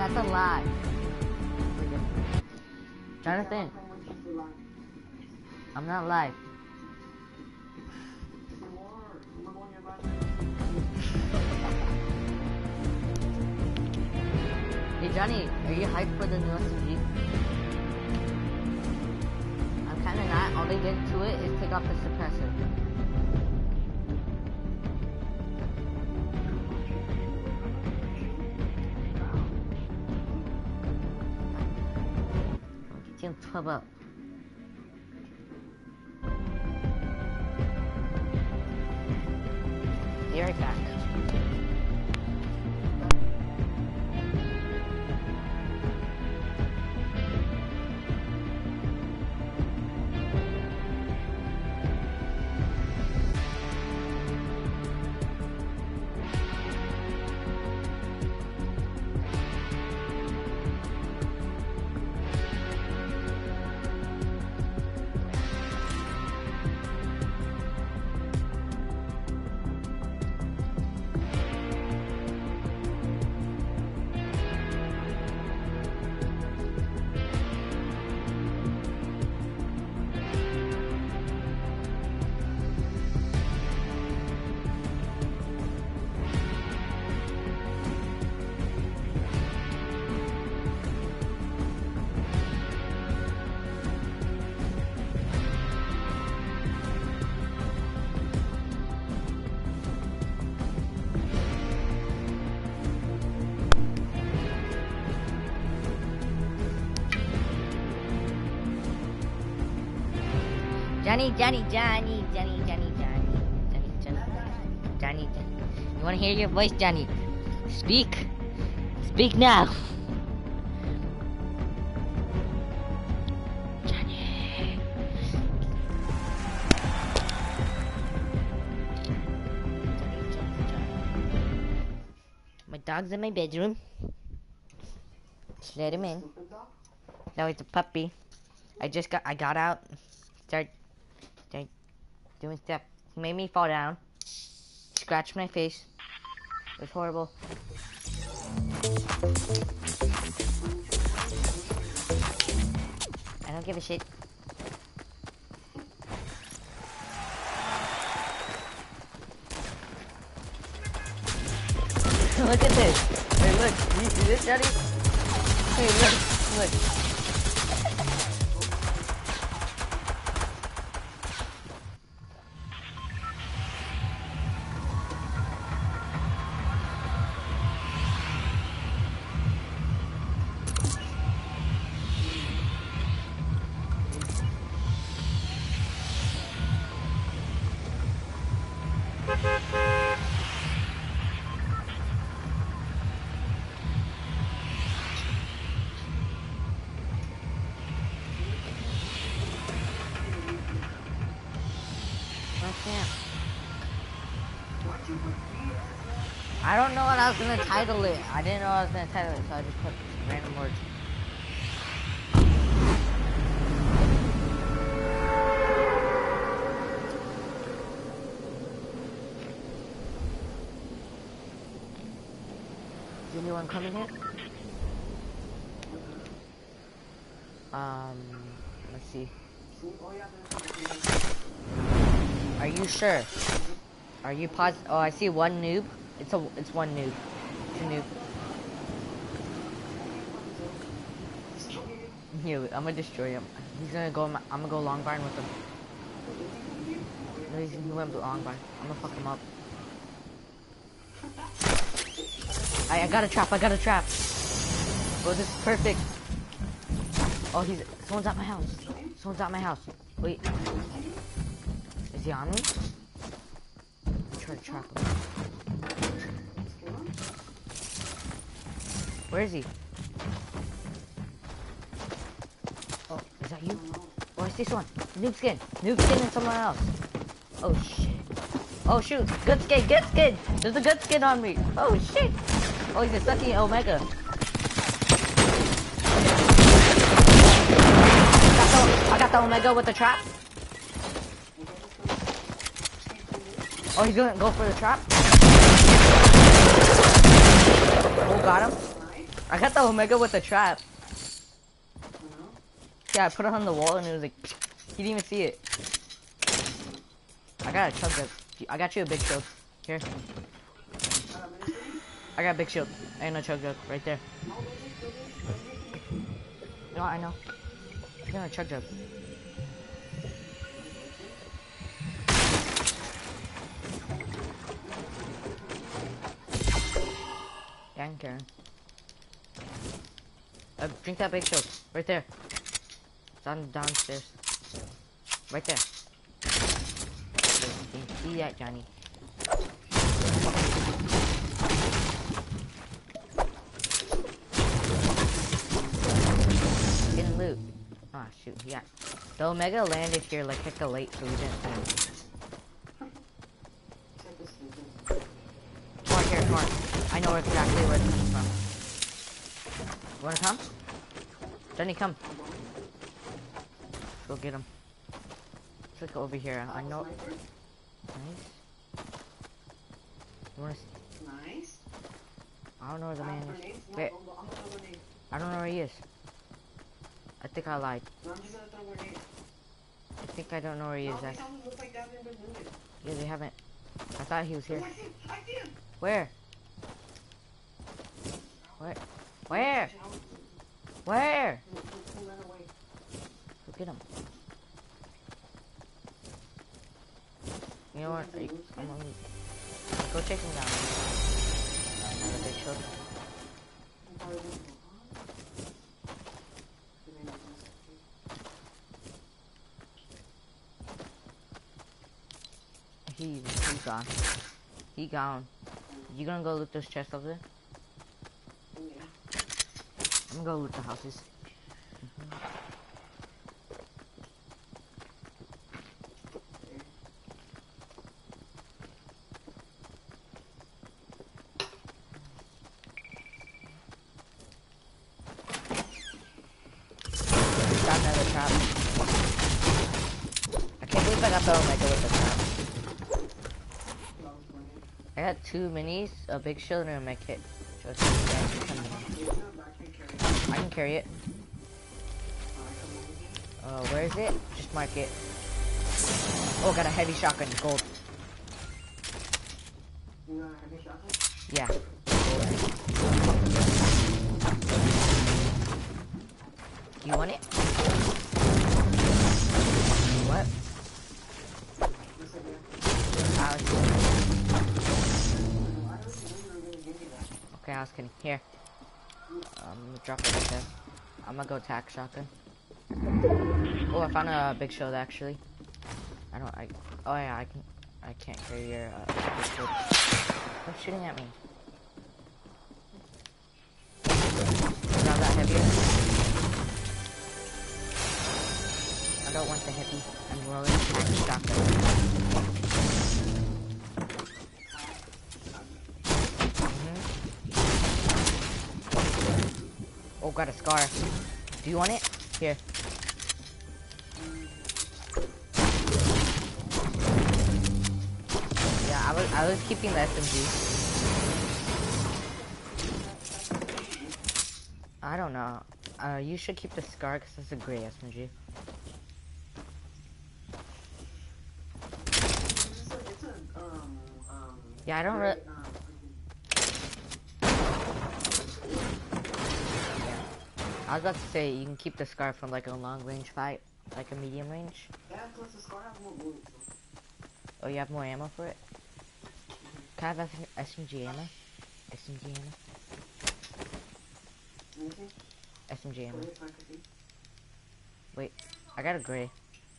That's a lie. Jonathan, I'm not live. Hey Johnny, are you hyped for the new SMG? I'm kinda not. All they did to it is take off the suppressor. Team 12 up. Be right back. Johnny. You wanna hear your voice, Johnny? Speak. Speak now. Johnny. My dog's in my bedroom. Just let him in. Now it's a puppy. I got out. Start doing stuff. He made me fall down. Scratched my face. It was horrible. I don't give a shit. Look at this. Hey, look. You see this, Johnny? Hey, look. I don't know what I was gonna title it. I didn't know I was gonna title it, so I just put random words. Is anyone coming here? Let's see. Are you sure? Are you positive? Oh, I see one noob. It's one noob. It's a noob. Here, I'm gonna destroy him. He's gonna go. I'm gonna go long barn with him. No, he went long barn. I'm gonna fuck him up. I got a trap. Oh, this is perfect. Oh, someone's at my house. Wait. Is he on me? Try to trap him. Where is he? Oh, is that you? Oh, I see someone. Noob skin and someone else. Oh shit. Oh shoot. Good skin. There's a good skin on me. Oh shit. Oh, he's a sucky Omega. I got the Omega with the trap. Oh, he's gonna go for the trap. Oh, got him. I got the Omega with the trap. You know? Yeah, I put it on the wall and it was like, he didn't even see it. I got a chug jug. I got you a big shield. Here. I got a big shield and a chug jug right there. No, I know. I got a chug jug. Dang, Karen. Drink that big shield. Right there. It's on downstairs. Right there. You can see that, Johnny. Didn't loot. Ah, shoot, yeah. The Omega landed here like hecka late, so we didn't see him. Come on, here, come on. I know exactly where this is from. You wanna come? Johnny, come. Go get him. Let's look over here. I know. Nice. You wanna? Nice. I don't know where the man is. Wait. I don't know where he is. I think I lied. No, I'm just gonna throw grenades. I think I don't know where he is. No, they sound look like they haven't been moving. Yeah, they haven't. I thought he was here. Oh, I see him. Where? Where? Where? Where? He ran away. Go get him. You know what? I'm gonna go chase him down. Another big shield. He's gone. He gone. You gonna go loot those chests over there? Yeah. I'm gonna go loot the houses. Got another trap. I can't believe I got the Omega with the trap. I got 2 minis, a big shield, and a med kit. I can carry it. Where is it? Just mark it. Oh, got a heavy shotgun, gold. You got a heavy shotgun? Yeah. You want it? What? Okay, I was kidding. Here. Drop it right there. I'm gonna go attack shotgun. Oh, I found a big shield actually. Oh yeah, I can't carry your big shield. Stop shooting at me. Grab that heavier. I don't want the heavy. I'm rolling attack shotgun. Oh, got a scar. Do you want it? Here. Yeah, I was keeping the SMG. I don't know. You should keep the scar because it's a great SMG. Yeah, I don't really. I was about to say, you can keep the scar from like a long range fight, like a medium range. Yeah, plus the scar has more bullets. Oh, you have more ammo for it? Can I have SMG ammo? SMG ammo? Anything? SMG ammo. Wait, I got a gray.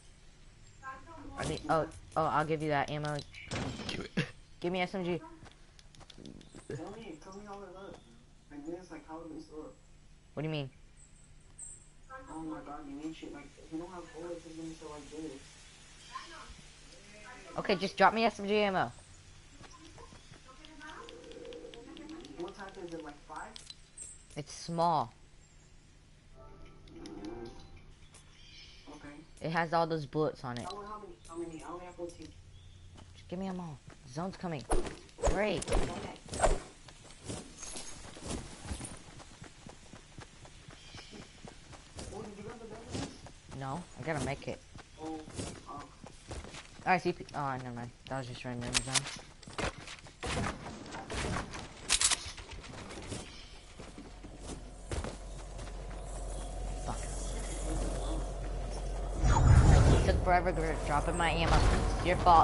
I mean, oh, I'll give you that ammo. Give me SMG. Tell me all it up. Like this, like how it look. What do you mean? Oh my god, you need shit like if you don't have bullets, it's gonna be so like this. Okay, just drop me SMG ammo. What type is it, like 5? It's small. Okay. It has all those bullets on it. How many? I only have 14. Just give me them all. The zone's coming. Great. No, I gotta make it. Oh, Alright, CP. Oh, never mind. That was just random design. Fuck. It took forever dropping my ammo. It's your fault.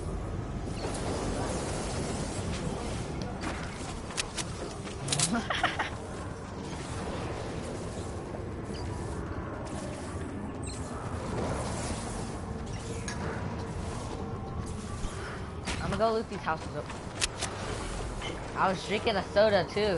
I'm gonna go loot these houses up. I was drinking a soda too.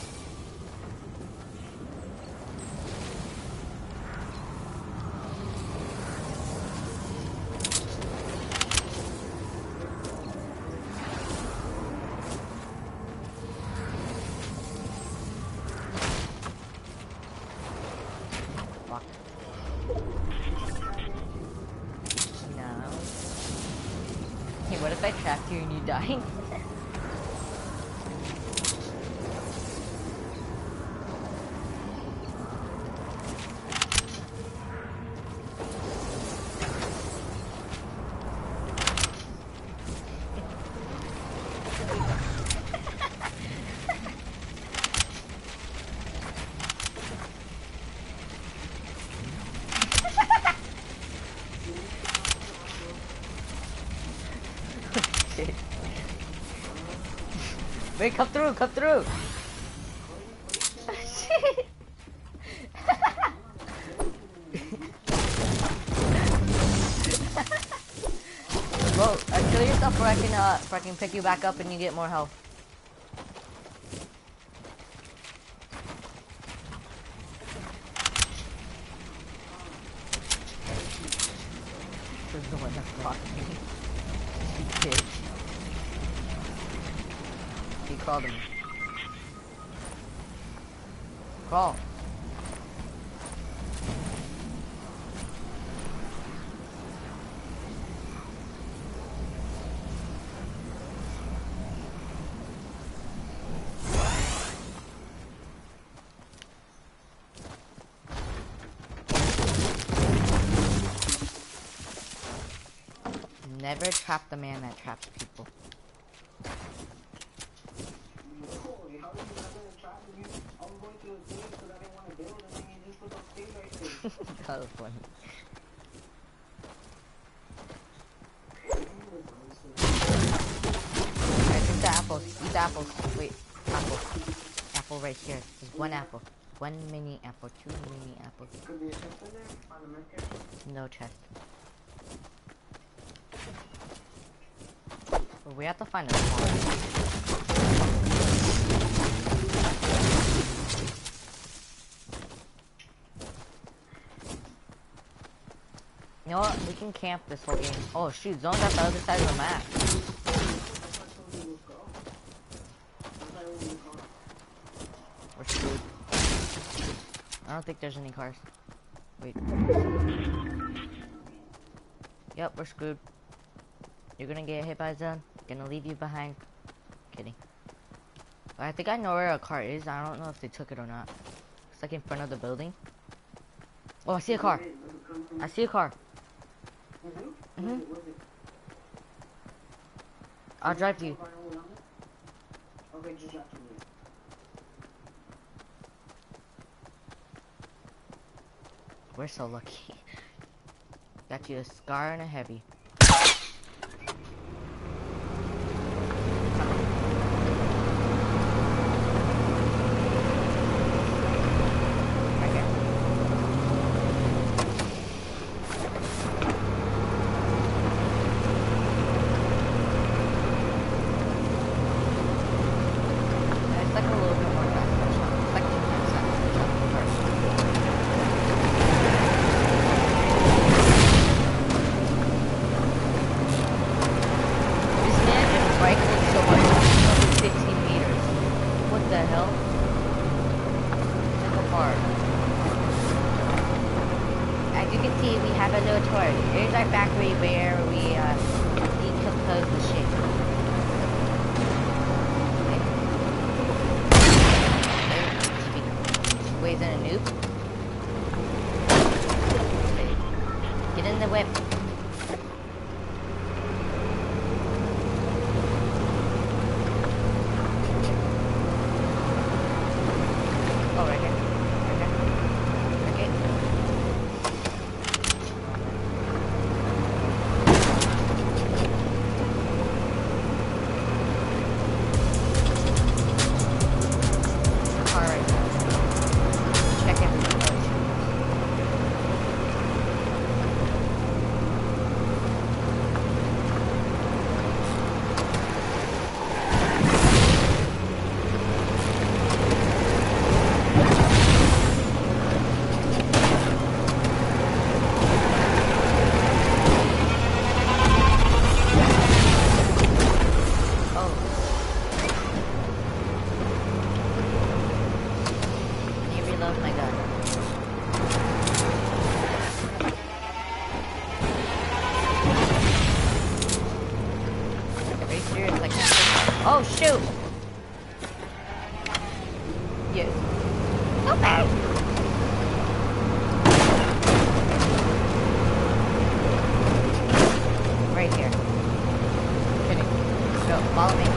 Fuck. No. Hey, what if I trapped you and you died? Wait, come through, come through! Bro, kill yourself where I can pick you back up and you get more health. There's the one that's blocking me. You bitch. He crawled to me. Crawl. Never trap the man that traps people. That was funny. Alright, eat the apples. Eat the apples. Wait, apple. Apple right here. There's one apple. One mini apple. Two mini apples. No chest. But we have to find a spawn. You know what? We can camp this whole game. Oh shoot, zone's at the other side of the map. We're screwed. I don't think there's any cars. Wait. Yep, we're screwed. You're gonna get hit by a zone. Gonna leave you behind. Kidding. But I think I know where a car is. I don't know if they took it or not. It's like in front of the building. Oh, I see a car. I see a car. Mhm. I'll drive to you. Okay, just drive to me. We're so lucky. Got you a scar and a heavy. Here's our factory where we decompose the shit. Wait, is that a noob? in the whip. Oh, right here. Right here. Okay. Car right there. Check everything. Reload my gun. Are you serious? Like, oh shoot! Yes. Okay. Right here. Kidding. Go, follow me.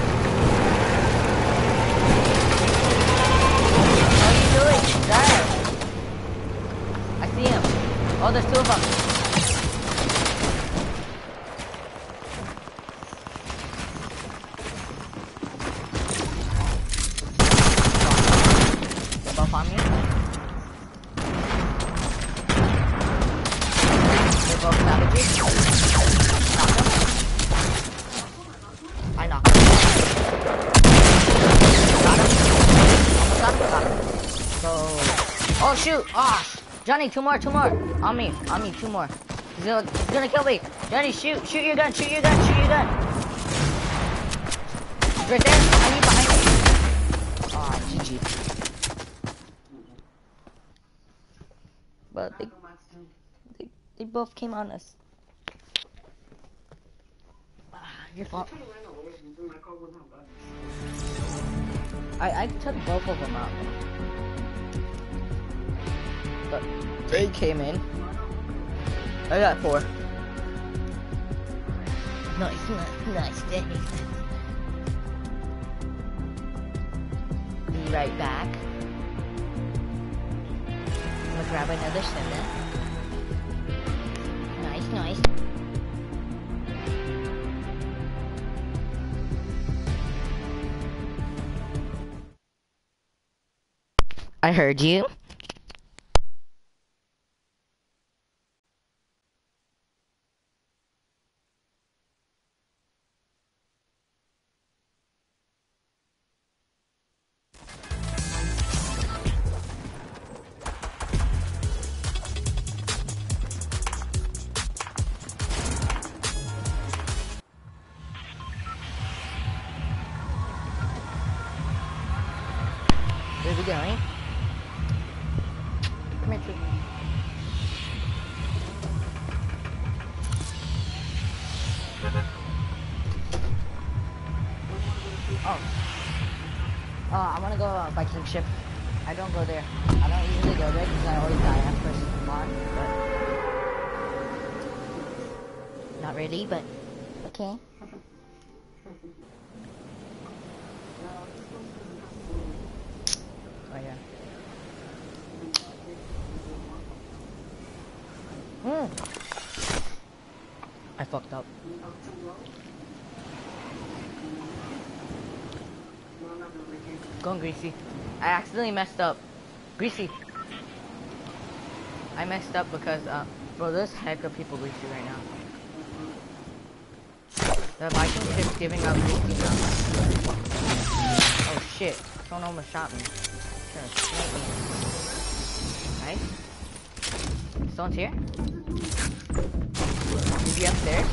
Drive. I see him. Oh, there's two of them. They're both on me. They're both savages. Knock him. I knocked him. Got him. Almost got him. Go. Oh shoot! Ah, Johnny, two more. On me, two more. He's gonna kill me. Johnny, shoot your gun. He's right there. Behind me. Ah, GG. But they both came on us. Your fault. I took both of them out. But they came in. I got 4. Nice. Be right back. I'm gonna grab another soda. Nice. I heard you. Where are we going? Come here, too. I want to go Viking ship. I don't go there. I don't usually go there because I always die after first spawn, but not really, but okay. Oh yeah. I fucked up. Go on, Greasy. I accidentally messed up. Greasy. I messed up because, bro, there's heck of people Greasy right now. The Viking ship's giving up Greasy now. Oh shit. Someone almost shot me. Trying to snipe me. Nice. Someone's here? Is he upstairs?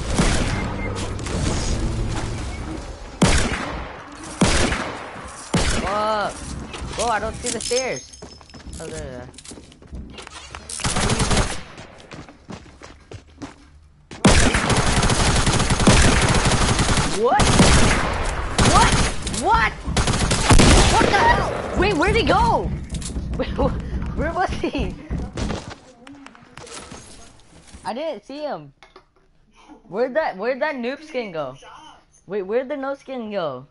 Whoa! Whoa, I don't see the stairs. Oh, there. What? What? What? What the hell? Wait, where'd he go? Wait, where was he? I didn't see him. Where'd that noob skin go? Wait, where'd the no skin go?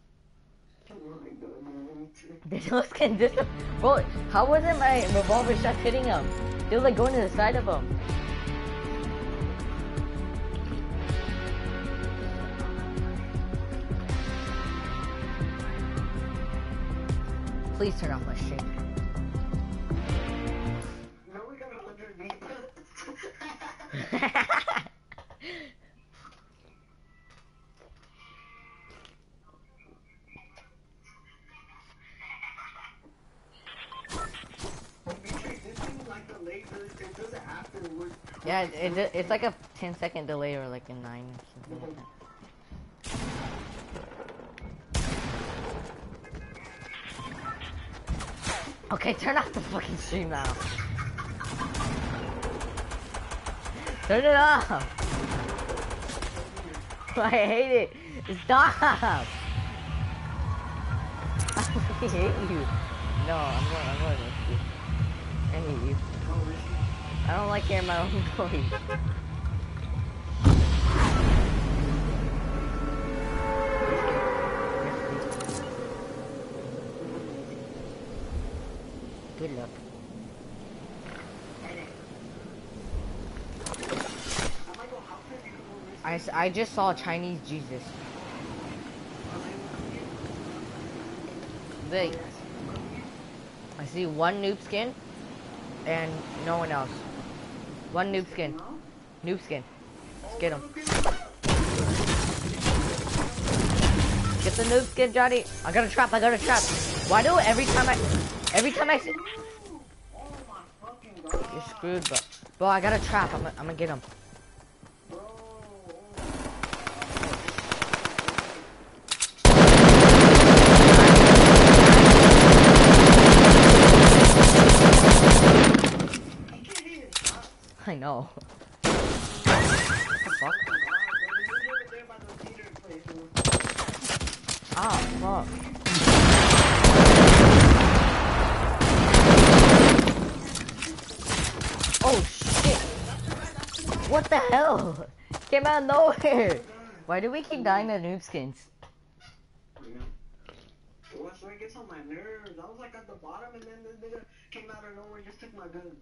The no skin disappeared. Bro, how wasn't my revolver shot hitting him? It was like going to the side of him. Please turn off my stream. No, we got 100 meters. Yeah, it's like a 10-second delay or like a 9 or something like that. Okay, turn off the fucking stream now. Turn it off. I hate it. Stop. I hate you. No, I'm going with you. I hate you. I don't like hearing my own voice. Good luck. I just saw Chinese Jesus. Wait. I see one noob skin and no one else. One noob skin. Noob skin. Let's get him. Get the noob skin, Johnny. I got a trap. Why do every time I see... You're screwed, bro. I got a trap. I'm gonna get him. I know. Fuck. Ah, fuck. Oh shit! What the hell? Came out of nowhere! Why do we keep dying to noob skins? Well, so it gets on my nerves. I was like at the bottom and then this nigga came out of nowhere and just took my gun.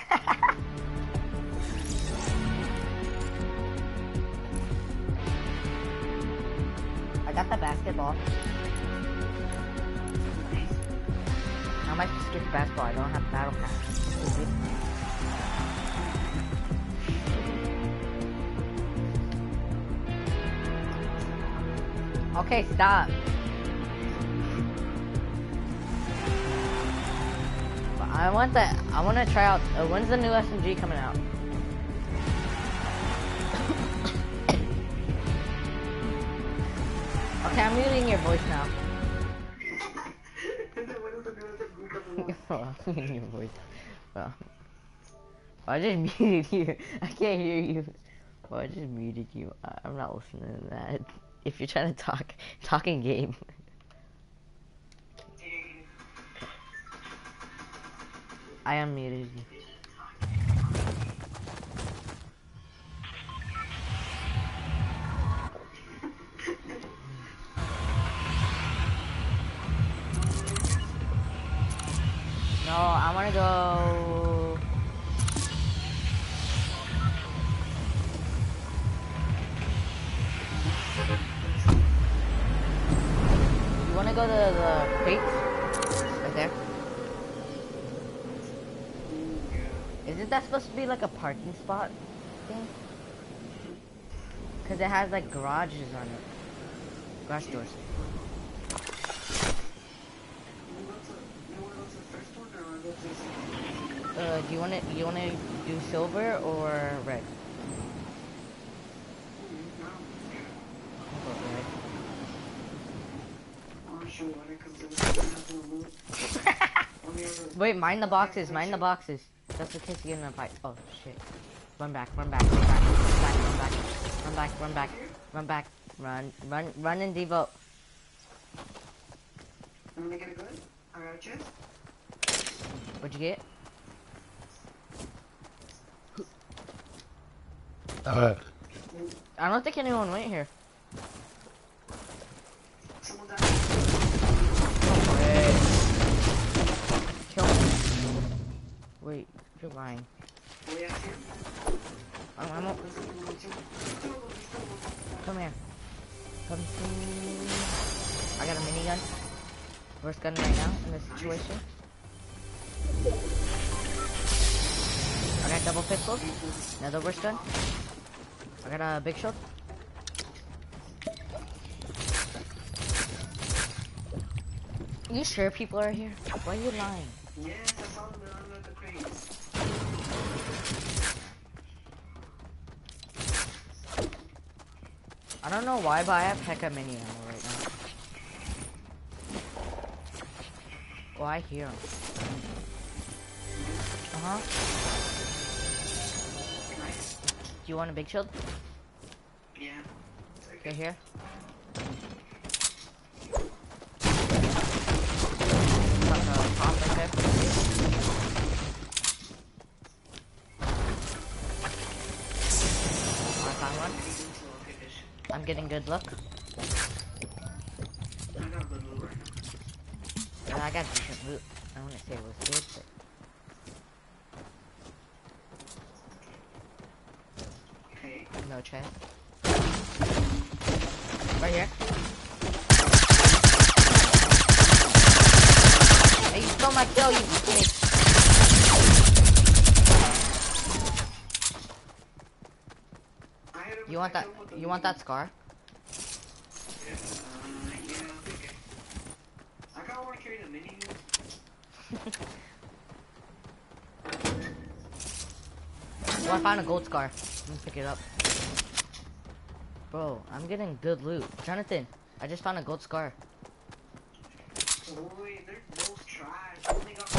I got the basketball. I might just get the basketball. I don't have battle pass. Okay, stop. I want to try out. When's the new SMG coming out? Okay, I'm muting your voice now. I'm muting your voice. Well, I just muted you. I can't hear you. Well, I just muted you. I'm not listening to that. If you're trying to talk in game. I unmuted you. No, I wanna go. You wanna go to the crates? Right there. Isn't that supposed to be like a parking spot thing? Cause it has like garages on it. Garage doors. Do you wanna do silver or red? I'll go red. Wait, mind the boxes, Just in case you get in a fight. Oh shit. Run back. Run and devote. I'm gonna get it good. I got a chest. What'd you get? I don't think anyone went here. Someone died. No way. Kill me. Wait, you're lying. Oh, yeah, here. I'm up. Come here. Come to me. I got a minigun. Worst gun right now in this situation. I got double pistol. Another worst gun. I got a big shield. You sure people are here? Why are you lying? Yes, I saw them under the crates. I don't know why, but I have hecka mini ammo right now. Oh, I hear him. Uh-huh. Nice. Do you want a big shield? Yeah. Okay, here. Got the top right there. I found one. I'm getting good luck. I got the loot right now. I got decent loot. I wouldn't say it was good, but... Okay. No chest. Right here. Hey, you stole my kill, you bitch. You want that? You want that scar? Yeah, okay. I kind of want to carry the mini. Well, I found a gold scar. Let me pick it up. Bro, I'm getting good loot. Jonathan, I just found a gold scar. Boy, they're both trash. I only got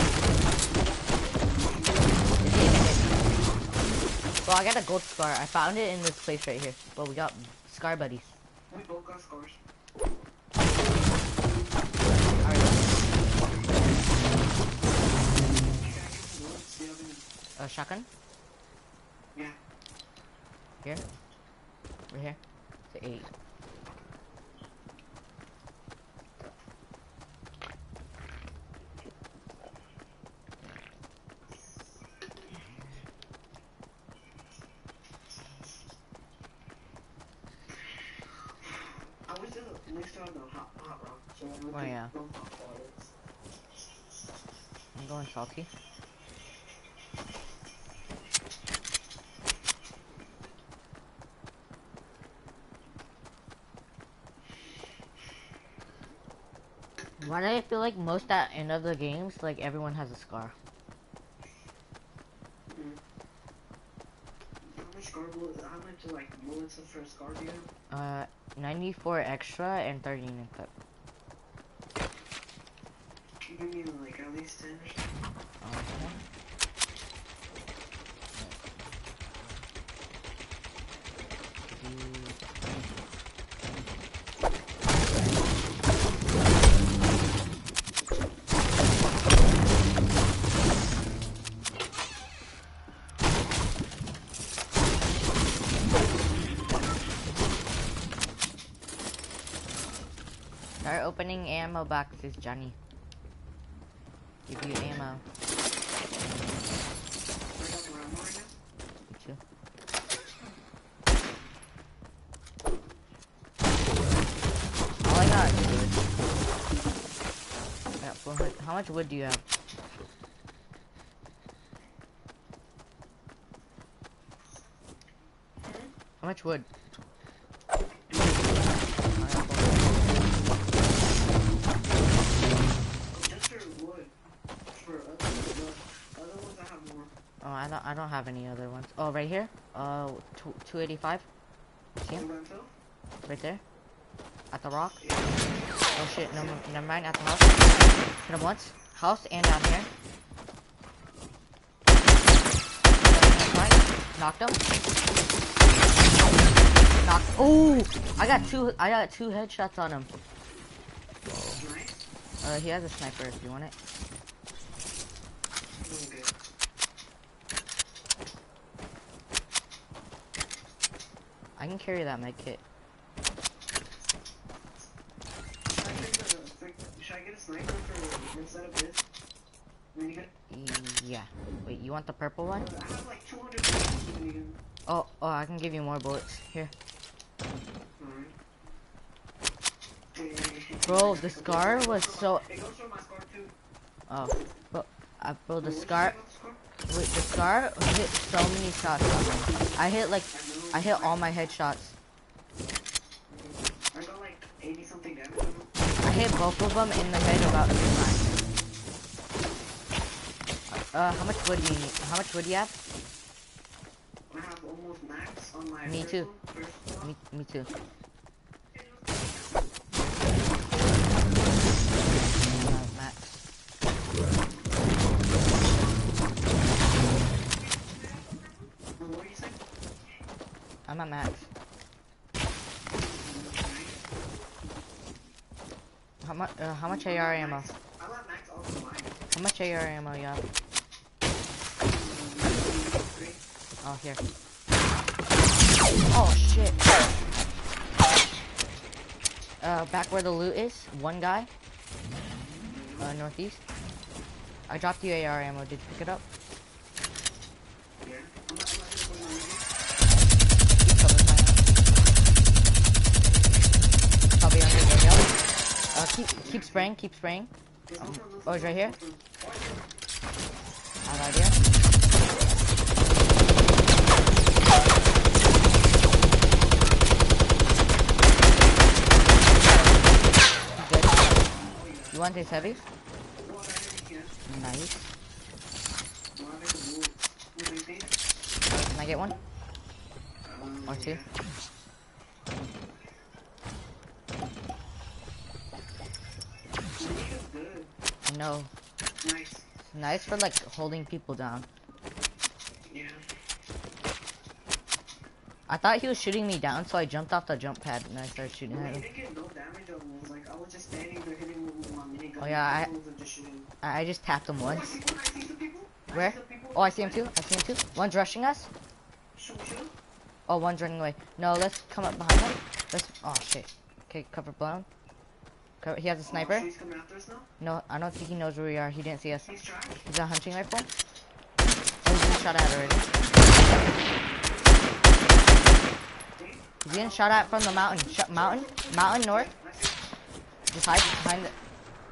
Bro, I got a gold scar. I found it in this place right here. But we got scar buddies. we both got scars. A shotgun? Yeah. Here? Right here? It's 8. I was just next to the hot rock, so I'm Oh, yeah. no hot water. I'm going salty. Why do I feel like most at end of the games, like everyone has a scar? How much like bullets for a scar do you have? 94 extra and 13 in clip. Can you give me like at least 10 or something? Okay. Start opening ammo boxes, Johnny. Give you ammo. I got the ammo right now. Me too. All I got is wood. I got 400. How much wood do you have? How much wood? Just for wood. For other ones I have more. Oh, I don't have any other ones. Oh, right here. 285. See him? Right there. At the rock. Oh shit, never mind. At the house. Hit him once. House and down here. Knocked him. Knocked. Oh, I got two headshots on him. He has a sniper if you want it. I can carry that med kit. Should I get a sniper for instead of this? Minigun? Yeah. Wait, you want the purple one? I have like 200 minigun. Oh, I can give you more bullets. Here. Bro, the scar was so... It goes for my scar too. Oh, bro, the scar... Wait, the scar hit so many shots on me. I hit all my headshots. I got like 80 something damage on him. I hit both of them in the head about 3 times. How much wood do you need? How much wood do you have? I have almost max on my Me too. first one. Me too. Max. What are you saying? I'm at max. How much AR ammo? I'm at max also mine. How much AR ammo you have? Oh, here. Oh, shit. Back where the loot is, one guy. Northeast. I dropped you AR ammo. Did you pick it up? Yeah. Probably under the hill. Keep spraying. Oh, he's right here. Right here. Good. You want this heavy? Nice. Can I get one? Or two? No. Nice. Nice for like holding people down. Yeah. I thought he was shooting me down, so I jumped off the jump pad and I started shooting Well, at he him. didn't get no damage on me. Like I was just standing there hitting him with my minigun. Oh yeah, I just tapped him once. Where? Oh, I see him too. One's rushing us. Oh, one's running away. No, let's come up behind him. Oh shit. Okay, cover blown. He has a sniper. He's coming after us now? No, I don't think he knows where we are. He didn't see us. He's trash. He's a hunting rifle. Oh, he's been shot at already. He's getting shot at from the mountain. Mountain north. Just hide behind it.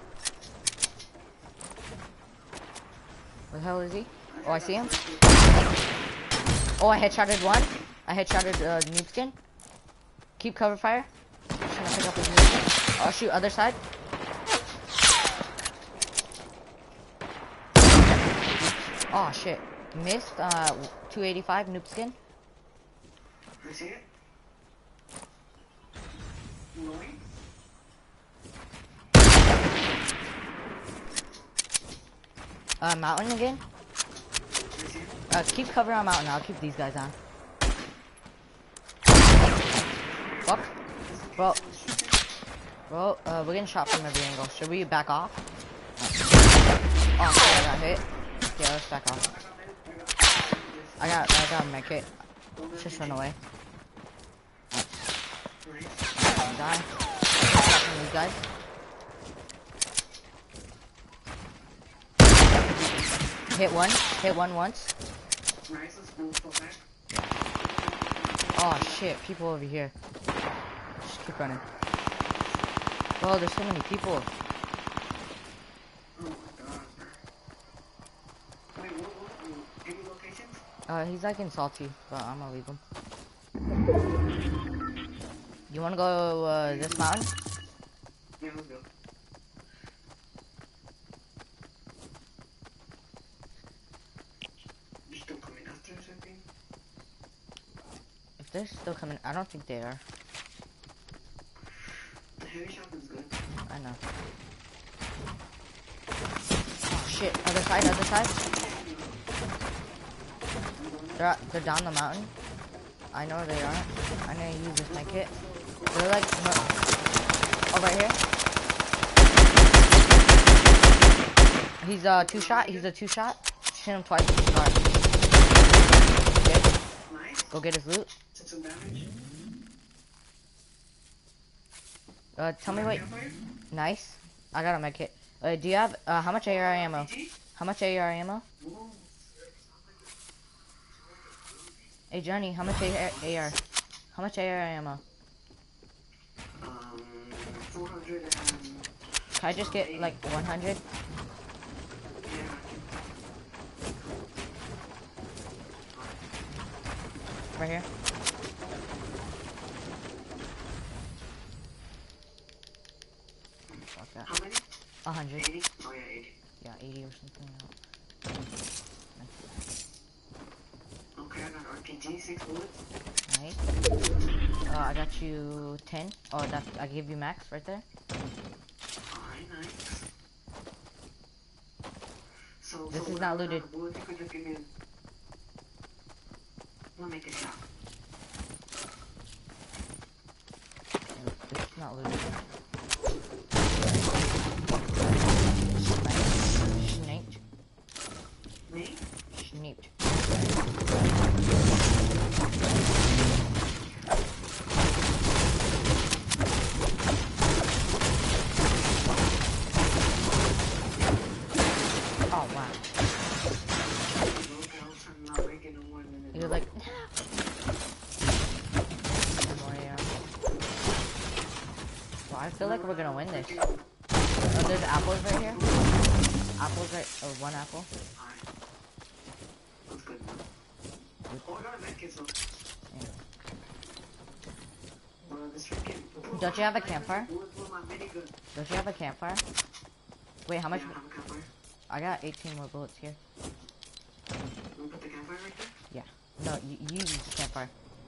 Where the hell is he? Oh, I see him. Oh, I headshotted one. I headshotted noob skin. Keep cover fire. Just gonna pick up his noob skin. I'll shoot other side. Oh shit. Missed 285 noob skin. I see it. Mountain again. Keep cover on mountain. I'll keep these guys on. Fuck. Bro, we're getting shot from every angle. Should we back off? Oh, shit, I got hit. Yeah, let's back off. I got a med kit. Let's just run away. Die. Shot from these guys. Hit one once. Oh shit, people over here. Just keep running. Bro, there's so many people. Oh my god. Wait, what? Any locations? He's like in Salty, but I'm gonna leave him. You wanna go, this mountain? Yeah, let's go. They're still coming after us, I think. If they're still coming, I don't think they are. The heavy shotgun's good. I know. Oh shit, other side. They're down the mountain. I know they are. I'm gonna use this med kit. They're like, no. Oh, right here. He's a two shot. Hit him twice with his car. Okay. Nice. Go get his loot. Took some damage. Tell me what. Nice. I got a med kit. Do you have how much AR ammo? How much AR ammo? Hey Johnny, how much AR? How much AR ammo? 400 and... Can I just get like 100? Right here. Fuck that. How many? 100. 80? Oh yeah, 80. Yeah, 80 or something. Okay, I got RPG, 6 bullets. Nice. I got you 10. Oh, that's I gave you max right there. Alright, nice. So, This so is not looted. Bullets, you could just give me I'm gonna make a shot. This is not looted. Snaked. Me? Snaked. Oh wow. You're like well, I feel like we're gonna win this. Oh, there's apples right here. Apples right one apple. That's good. Oh, I got a medkit, so. Yeah. This freaking... Don't you have a campfire? Don't you have a campfire? Wait, how much? Yeah, I have a campfire. I got 18 more bullets here. You wanna put the campfire right there? Yeah. No, you use the campfire.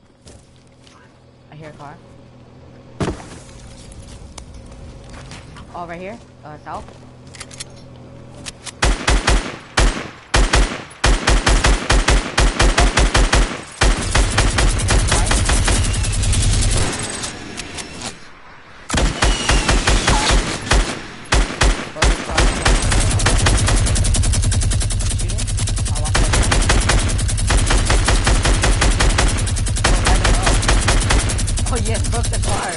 I hear a car. Oh, right here. South. Oh yes, broke the car.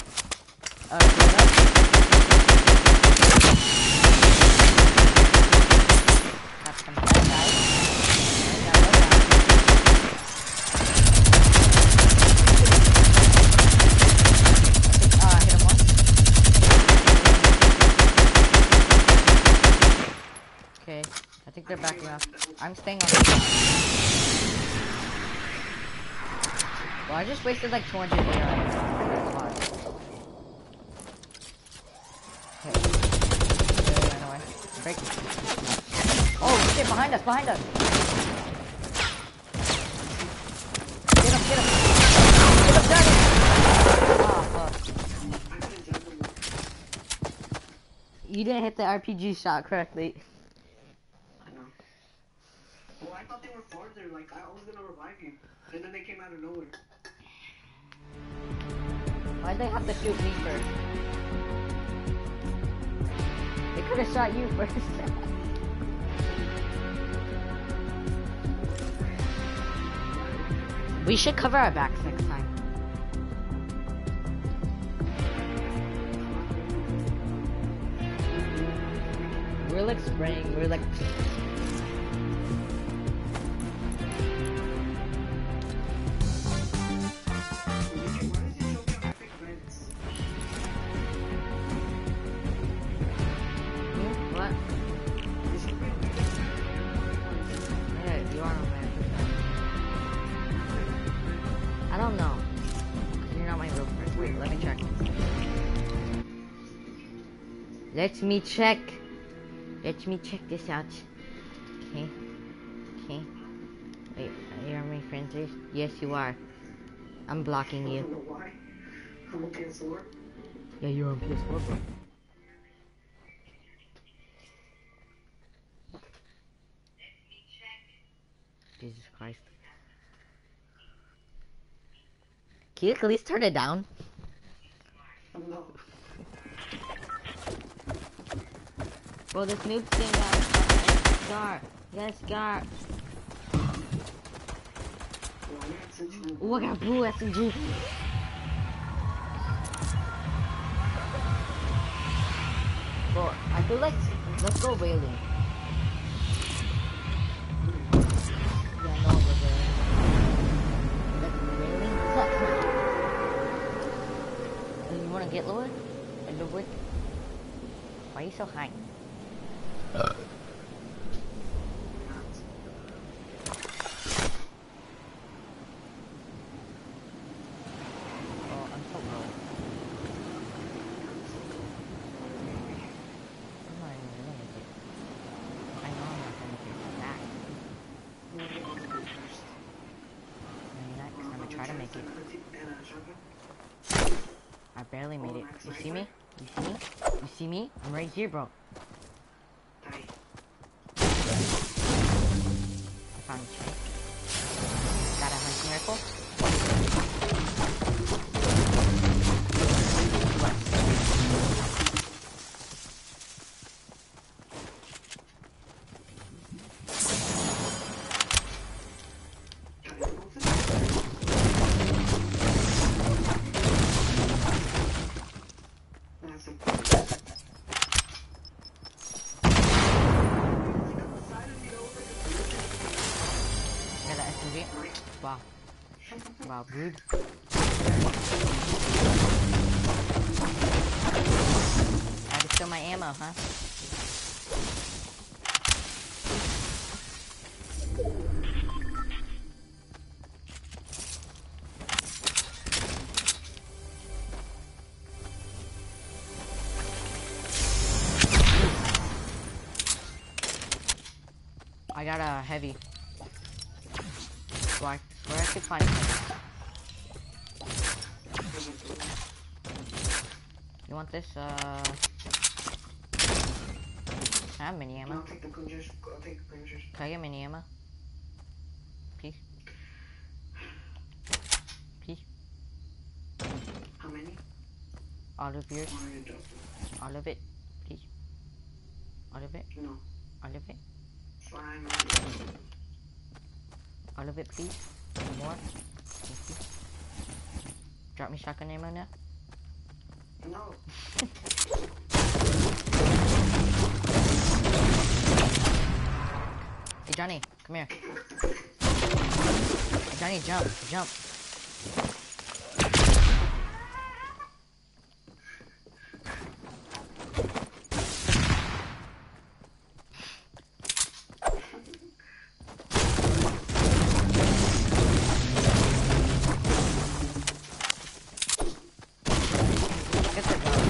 That's some bad guys. Hit him once. Okay, I think they're backing up. I'm staying on the side. Well, I just wasted like 200 AR. That's why. Okay. Ran away. Break. Oh shit! Behind us! Behind us! Get him! Get him! Get him! Johnny! Ah, fuck. You didn't hit the RPG shot correctly. I know. Well, I thought they were farther. Like, I was gonna revive you. And then they came out of nowhere. Why'd they have to shoot me first? They could have shot you first. We should cover our backs next time. We're like spraying, we're like... What? Yeah, you are on my I don't know. You're not my real person. Wait, let me check. Let me check. Let me check this out. Okay. Okay. Wait, are you on my friends list? Yes, you are. I'm blocking you. I don't know why. I'm on PS4. Yeah, you're on PS4, bro. Jesus Christ. Can you at least turn it down? No. Bro, this noob thing got Scar. Yes, Scar. Ooh, I got blue SMG. Well, I feel like let's go whaling. Yeah, no, we're whaling. Like whaling? You wanna get lower? A little bit? Why are you so high? Oh, I'm so low. I'm not even gonna make it. I know I'm not gonna make it back. No, you're not, 'cause I'm gonna try to make it. I barely made it. You see me? You see me? You see me? I'm right here, bro. I found a tree. Got a hunting rifle. What? Got that SMG? Wow. Wow, rude. Had to steal my ammo, huh? I got a heavy. Where I could find it. You want this? I have mini ammo. I'll take the cleaners. I'll take the cleaners. Can I get mini ammo? Please? Please? How many? All of yours? Or you don't? All of it? Please? All of it? No. All of it? Fine. All of it, please? More? Thank you. Drop me shotgun ammo now? No. Hey Johnny, come here. Hey Johnny, jump, jump. Get the gun.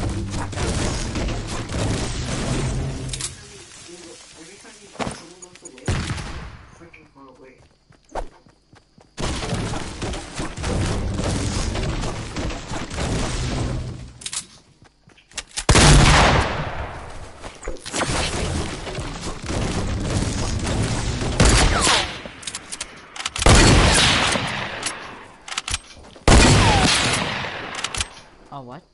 Every time someone goes away, freaking far away. Oh, what?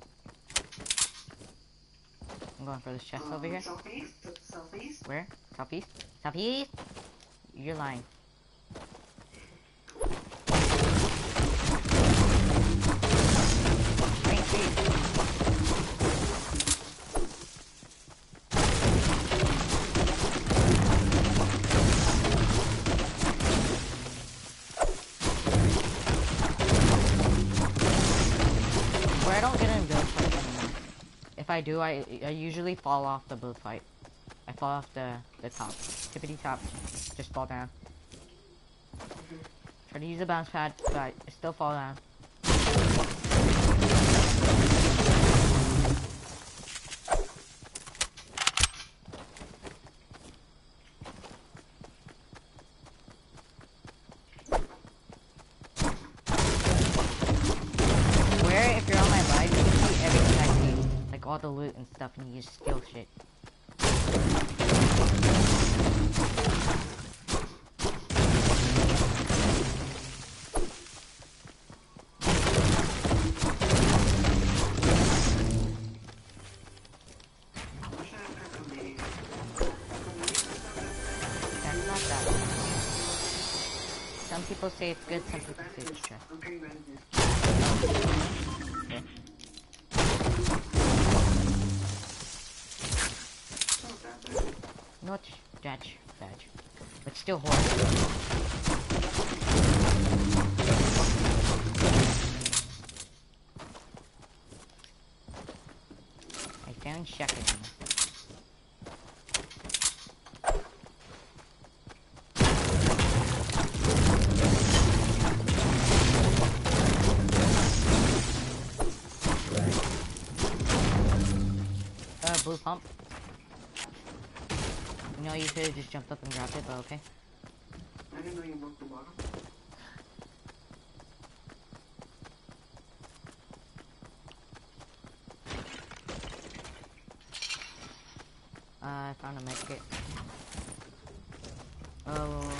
I'm going for this chest over here. Southeast? Southeast? Where? Southeast? Southeast? You're lying. Green tree. Where I don't get in build fights anymore. If I do, I usually fall off the build fight. I fall off the top. Tippity top. Just fall down. Try to use a bounce pad, but I still fall down. Where, if you're on my live, you can see everything I see. Like all the loot and stuff, and you just steal shit. That's not that bad. Some people say it's good, some people say it's trash. Okay, bandages. Okay. still horrible. I found shotgun ammo. Blue pump. You know, you could have just jumped up and grabbed it, but okay. I didn't know you broke the bottom. I found a medkit. Oh.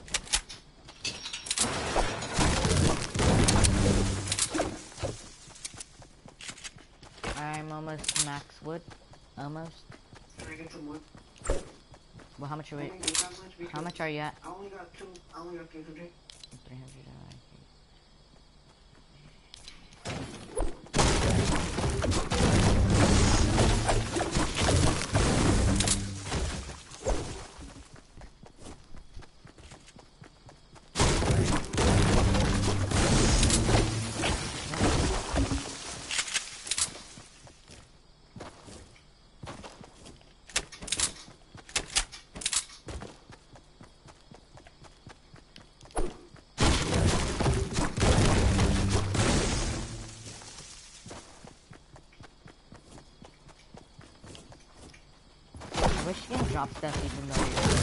I'm almost max wood. Almost. Can I get some wood? Well, how much are we? I didn't get that much because How much are you at? I only got 300. 300. I wish you can drop stuff even though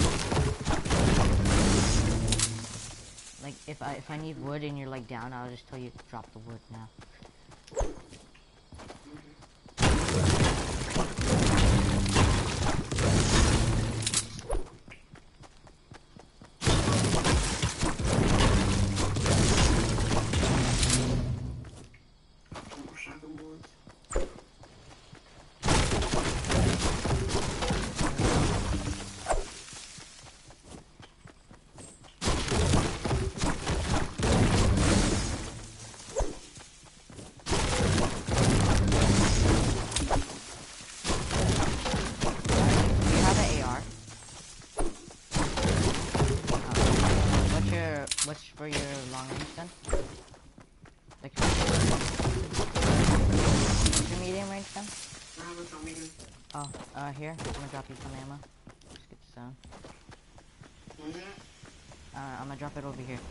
you're like if I need wood and you're like down, I'll just tell you to drop the wood now. Shotgun bullets. What's for your long range gun? Like what's your medium range gun? Oh, here. I'm gonna drop you some ammo. Just get this down. I'm gonna drop it over here.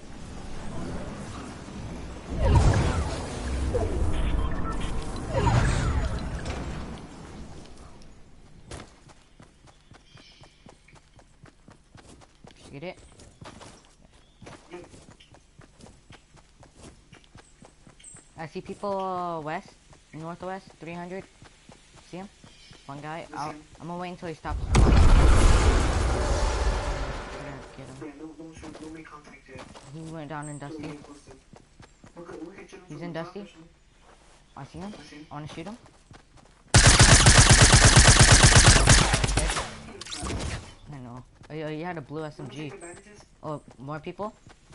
Just get it. I see people west, northwest, 300. See him? One guy. I'm gonna wait until he stops. Get him. Don't make contact yet. He went down in Dusty. He's in Dusty. I see him. I wanna shoot him. I know. Oh, you had a blue SMG. Oh, more people?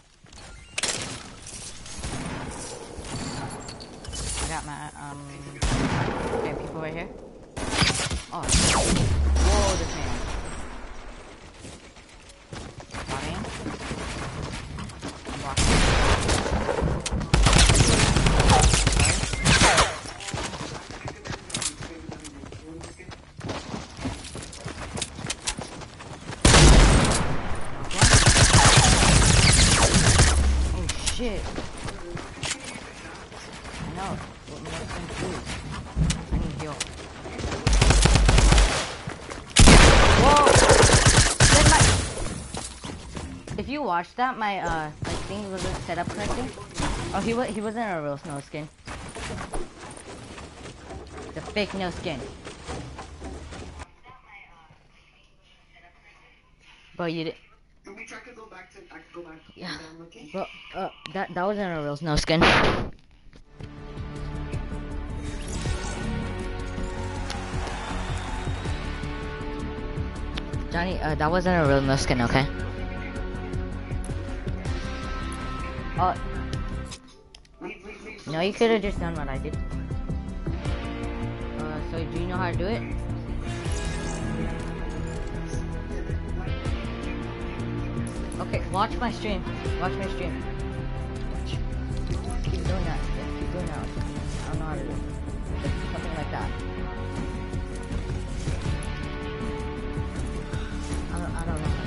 I got my, okay, people right here. Oh, whoa, this man. Got him. I'm blocking. Oh, shit. I know. What more can I do? I need heal. Whoa! If you watched that, my thing wasn't set up correctly. Oh, he wasn't a real snow skin. The fake no skin. But you did. Yeah. But that wasn't a real snow skin. Johnny, that wasn't a real no skin, okay? Oh. No, you could have just done what I did. So do you know how to do it? Okay, watch my stream. Watch my stream. Keep doing that. Yeah, keep doing that. I don't know how to do it. Something like that. I don't know.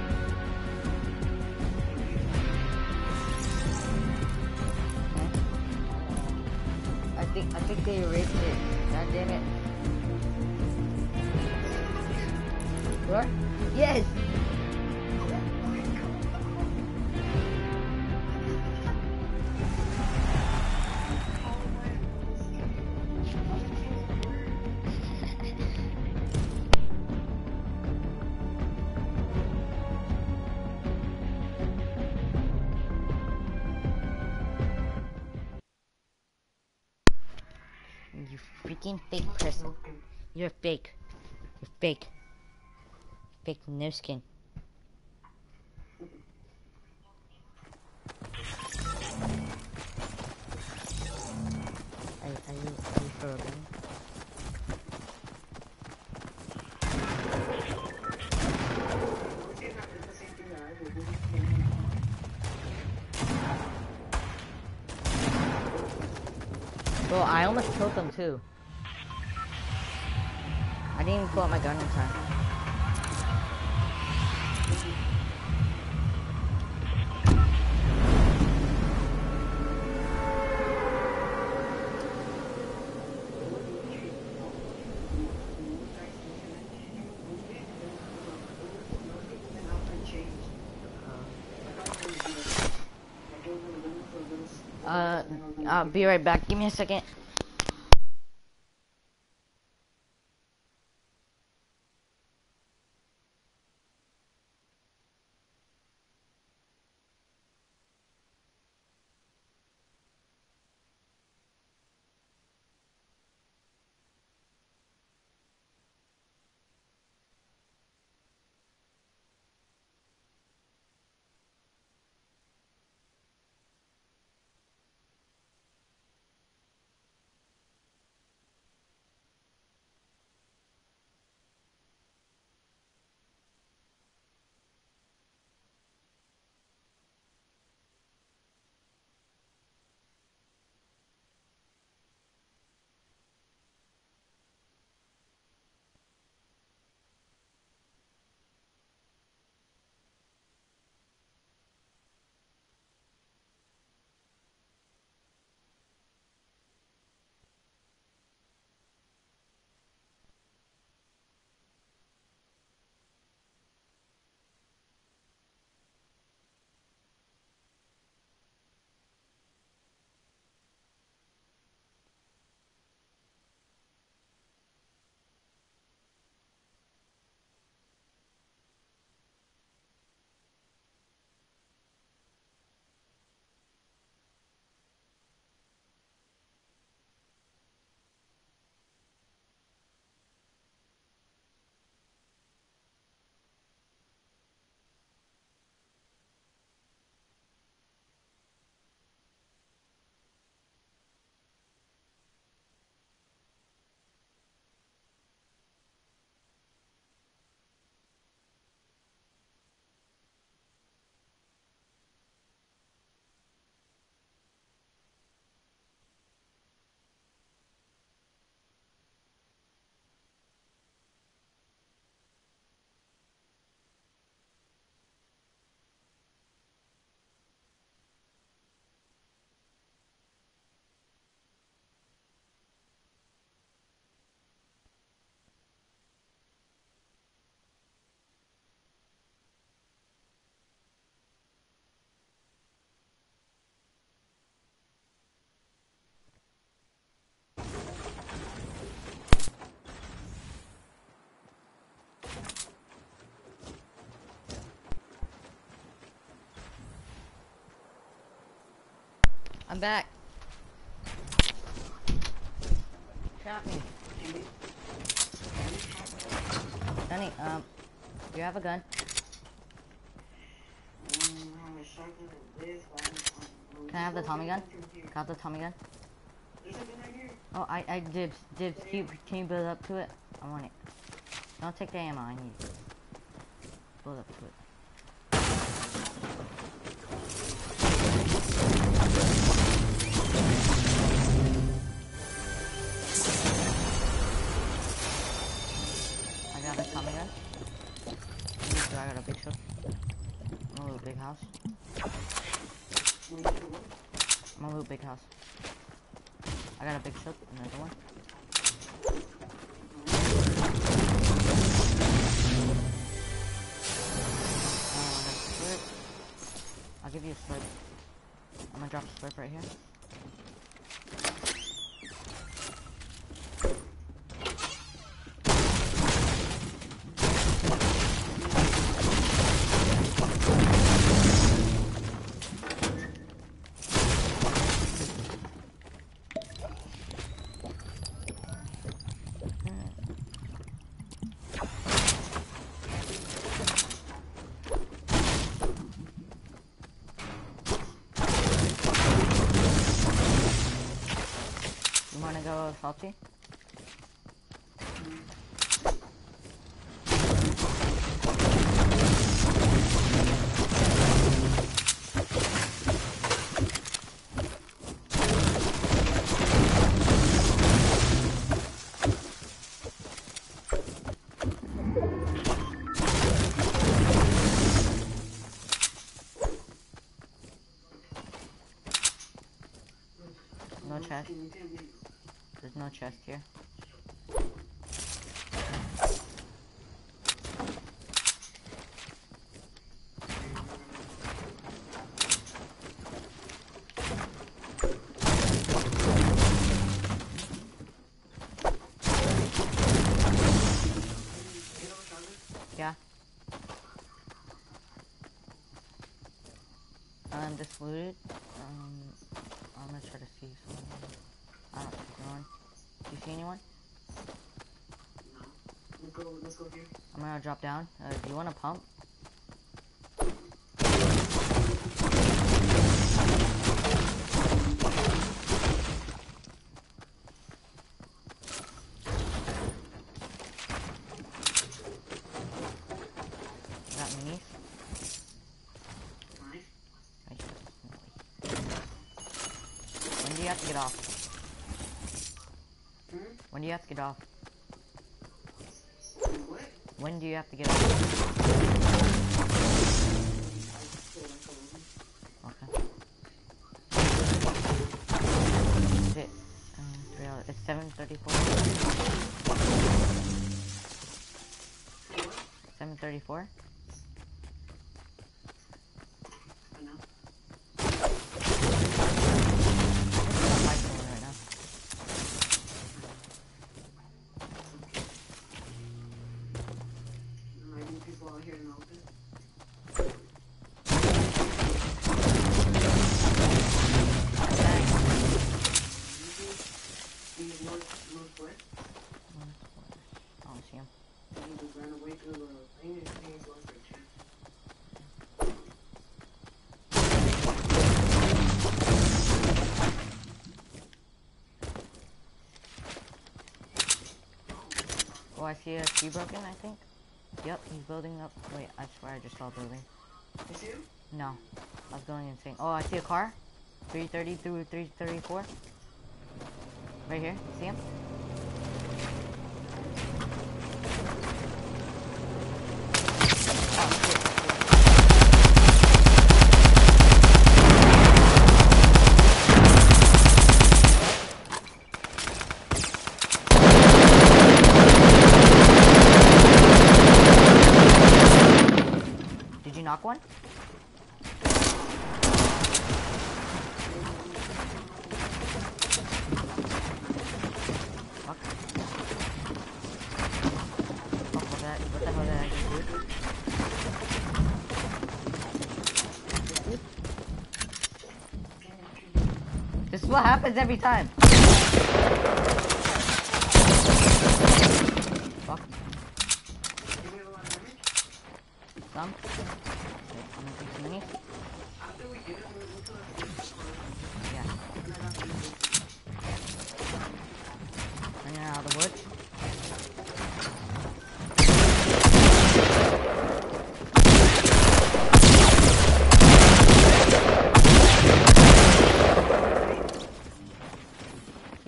Okay. I think they erased it. God damn it. What? Yes! You freaking fake person. You're fake. You're fake. Fake no skin. Are you for a gun? Well, I almost killed them too. I didn't even pull out my gun in time. I'll be right back. Give me a second. I'm back. Trap me. Danny, do you have a gun? Can I have the Tommy gun? Got the Tommy gun? Oh, I dibs. Can you build up to it? I want it. Don't take the ammo, I need it. Build up to it. I got a Tommy gun. I got a big shot. I'm gonna loot big house. I'm gonna loot big house. I got a big shot, another one. I'll give you a slurp. I'm gonna drop a slurp right here. You wanna go salty? No chest. There's no chest here. Yeah. I'm just looted. I'm gonna try to see someone. I don't see anyone. Do you see anyone? No. Let's go here. I'm gonna drop down. Do you want to pump? Got minis? Nice. When do you have to get off? When do you have to get off? What? When do you have to get off? Okay. Is it? 3 hours. It's 7:34. 7:34. I know. Right now. I need people out here in the open. Northwest. I don't see him. He just ran away through the thing and he's going for a chance. Oh, I see a tree broken, I think. Yep, he's building up. Wait, I swear I just saw a building. You see him? No. I was going insane. Oh, I see a car. 330 through 334. Right here. See him? Oh, shit. Did you knock one? Fuck. Fuck, what the hell did I just do? This is what happens every time. Fuck. You made a lot of damage? Some. Wait, I'm gonna take some minis. After we get it, we'll kill it. Yeah. And I got to Running out of the woods.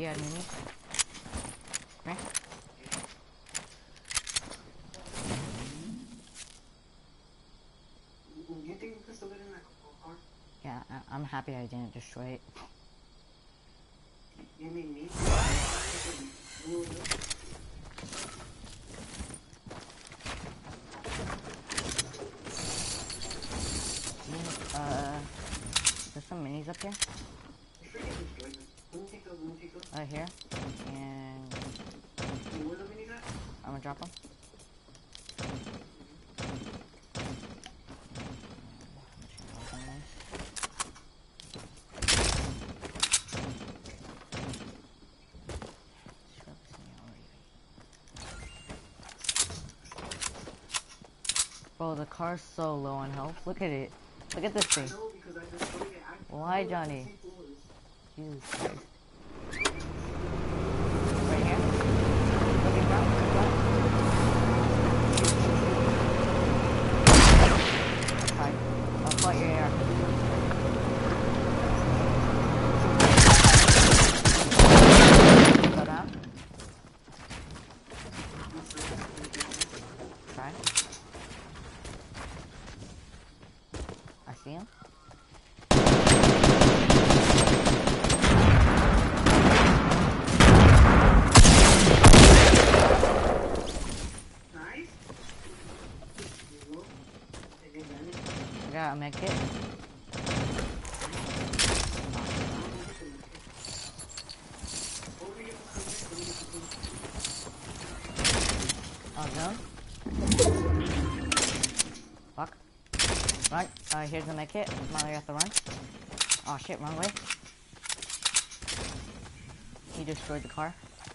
you had minis? Right? Do you think we could still get in that car? Yeah, I'm happy I didn't destroy it. You mean me? There's some minis up here. Here. And Where the minis at? I'm gonna drop them. Bro, the car's so low on health. Look at it. Look at this thing. Why, Johnny? Jesus Christ. Right here. Looking down. Fine. I'll fight your AR. Go down. Try. I see him. I got a med kit. Oh no. Fuck. Run. Here's the med kit. Now you have to run. Oh shit, wrong way. He destroyed the car.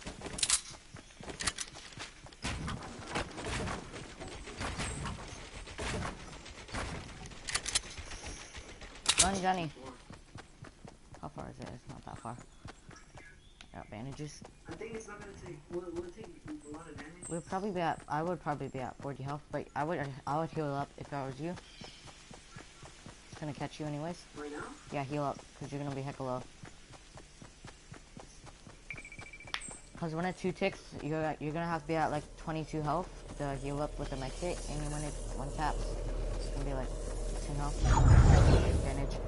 Run, Johnny. How far is it? It's not that far. I got bandages. I think it's not gonna take. Will it take a lot of damage? We'll probably be at. I would probably be at 40 health, but I would heal up if I was you. It's gonna catch you anyways. Right now? Yeah, heal up, cause you're gonna be hecka low. Cause when it 2 ticks, you're gonna have to be at like 22 health to heal up with the med kit, and when it 1 taps, it's gonna be like 10 health. Advantage.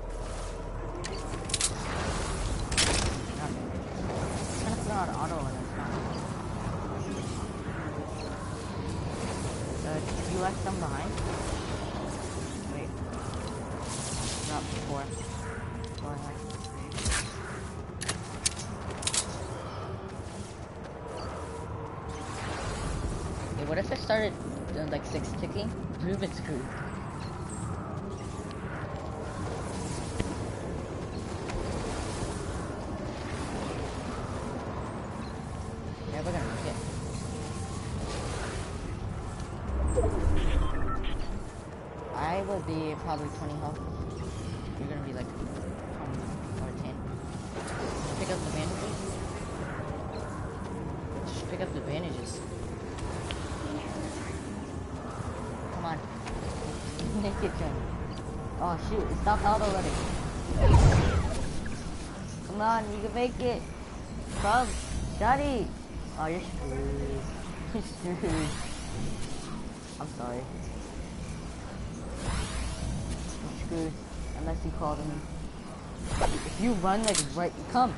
Not advantage. I'm gonna put on auto and it's not. You left some behind. Wait. Drop 4. Go ahead. What if I started doing like 6 ticking? Rubik's Cube. Yeah, we're gonna make it. I would be probably 20 health. You're gonna be like 20 or 10. Pick up the bandages. Just pick up the bandages. Come on. Make it, Johnny. Oh shoot, it stopped out already. Come on, you can make it. Come, Johnny. Oh, you're screwed. You're screwed. I'm sorry. You're screwed. Unless you call to me. If you run like right, come.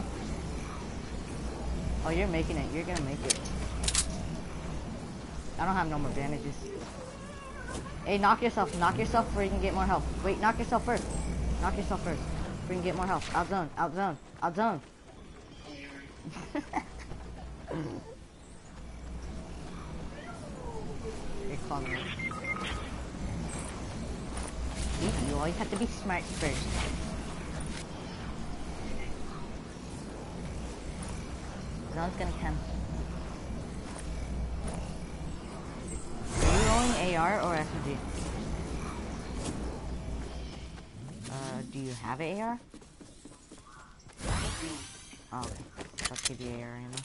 Oh, you're making it. You're gonna make it. I don't have no more bandages. Hey, knock yourself before you can get more health. Wait, knock yourself first. Knock yourself first before you can get more health. Outzone. You're calling me. You always have to be smart first. Zone's gonna come. Are you rolling AR or SMG? Do you have an AR? Oh, okay. Let's give you AR ammo.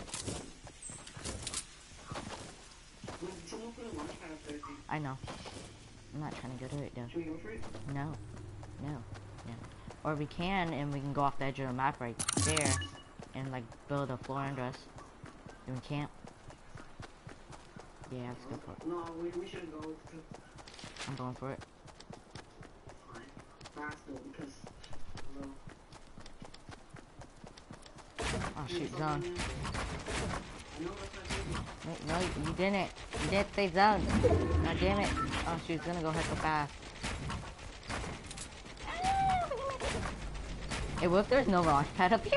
I know. I'm not trying to go to it though. Should we go for it? No. Or we can, and we can go off the edge of the map right there. and like build a floor under us. Doing camp. Yeah, let's go for it. No, we should go to I'm going for it. fast though because no. Oh shoot, zone. I know that's not good. Wait, no, you didn't. You didn't say zone. God damn it. Oh shoot, it's gonna go heck fast. Hey, what if there's no launch pad up here?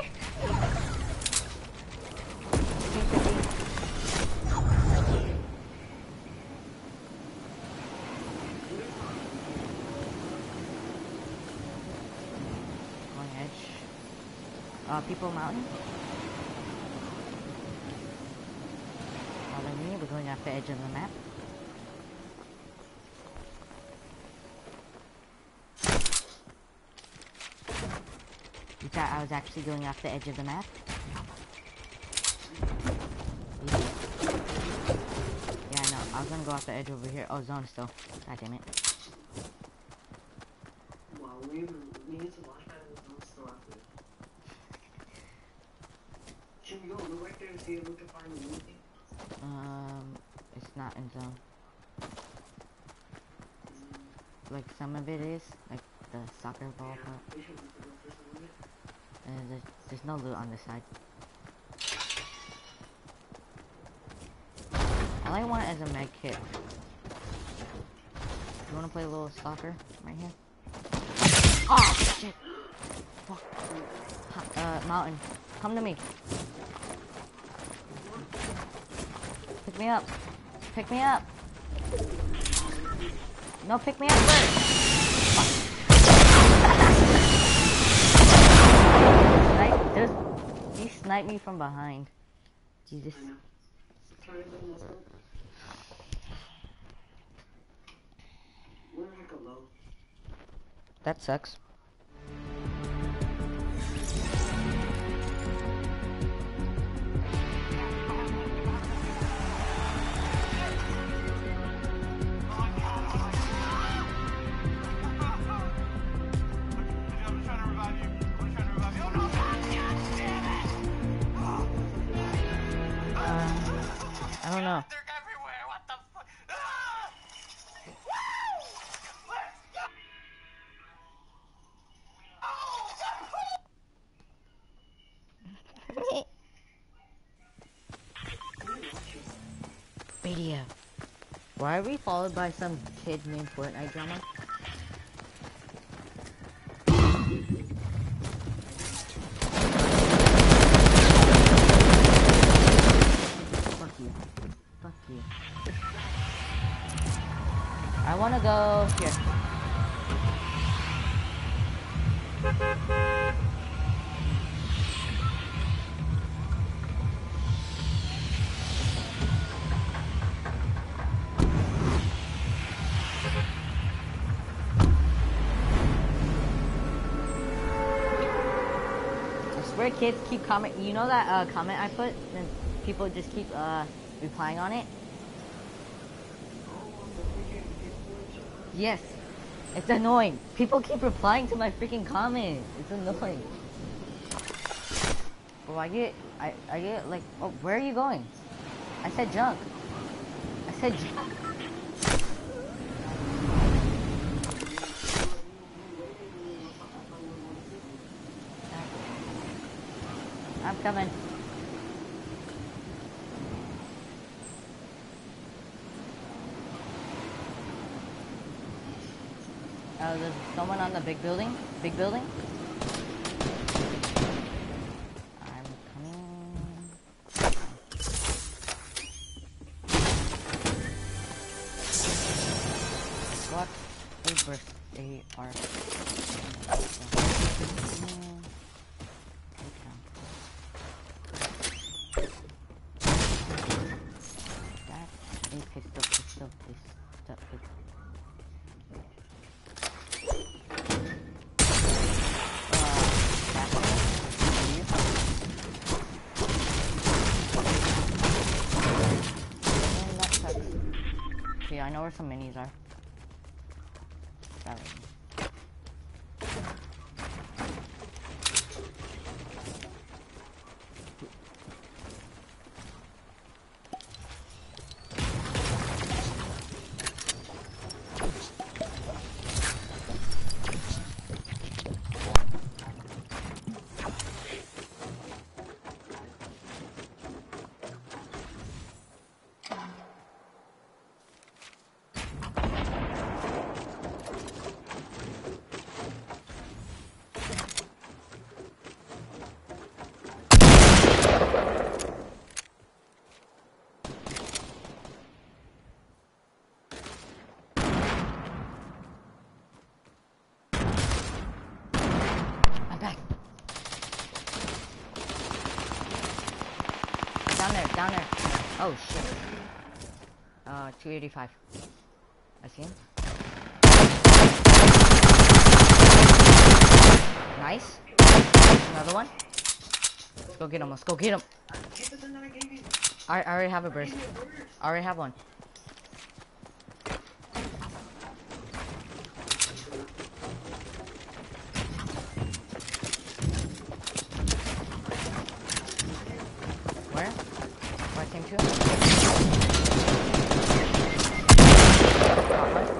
Going edge. People mountain. Follow me, we're going off the edge of the map. You thought I was actually going off the edge of the map? Yeah, I know. I was gonna go off the edge over here. Oh, zone still. God damn it. Wow, we need to launch pad and zone still after it. Should we go look right there and see if we can find the movie? It's not in zone. Like some of it is, like the soccer ball part. We should look for some of it. There's no loot on this side. All I want is a med kit. You wanna play a little soccer right here? Oh shit! Fuck. Mountain, come to me. Pick me up. Pick me up. No, pick me up first. He sniped me from behind. Jesus. I know. Try to mess up. We're like a low. That sucks. I don't know. They're everywhere. What the fuck? Video. Why are we followed by some kid named Fortnite drama? Fuck you. Fuck you. I wanna go here. I swear kids keep comment. You know that comment I put, and people just keep replying on it. Yes, it's annoying. People keep replying to my freaking comment. It's annoying. Well, I get like, oh, where are you going? I said junk. I said junk. I'm coming. There's someone on the big building. Big building. I'm coming. What a birthday art. Pistol. See, I know where some minis are. That way. down there, down there. Oh shit. 285. I see him. Nice. Another one. Let's go get him. Let's go get him. Get the gun that I gave you. I already have a burst. I already have one. Where? Where I came to? Got one.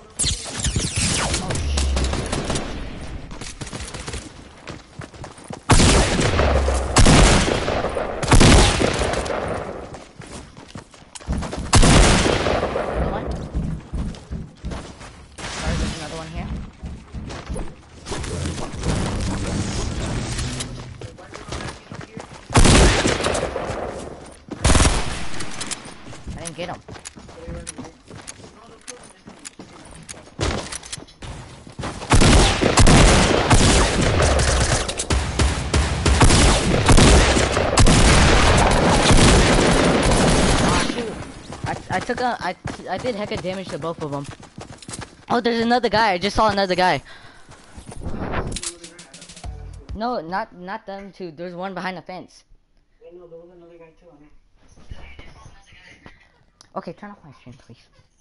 Oh Another one. Sorry, there's another one here. I didn't get him. I did hecka damage to both of them. Oh, there's another guy. I just saw another guy. No, not them two. There's one behind the fence. I know, there was another guy too. Okay, turn off my stream, please.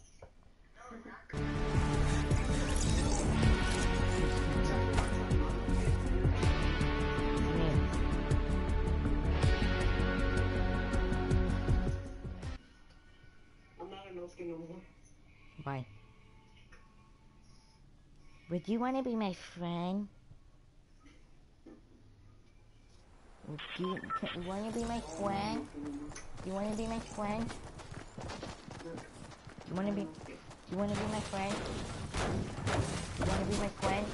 I'm not a no skin no more. Why? Would you want to be my friend? Would you want to be my friend? You want to be my friend? You want to be? You want to be my friend? You want to be my friend?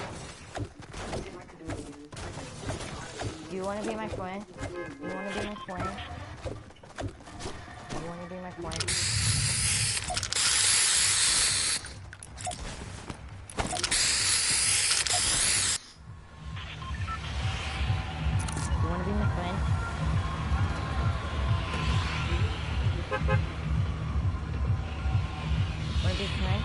Do you want to be my friend? You want to be my friend? You want to be my friend? You want to be my friend? Want to be friend?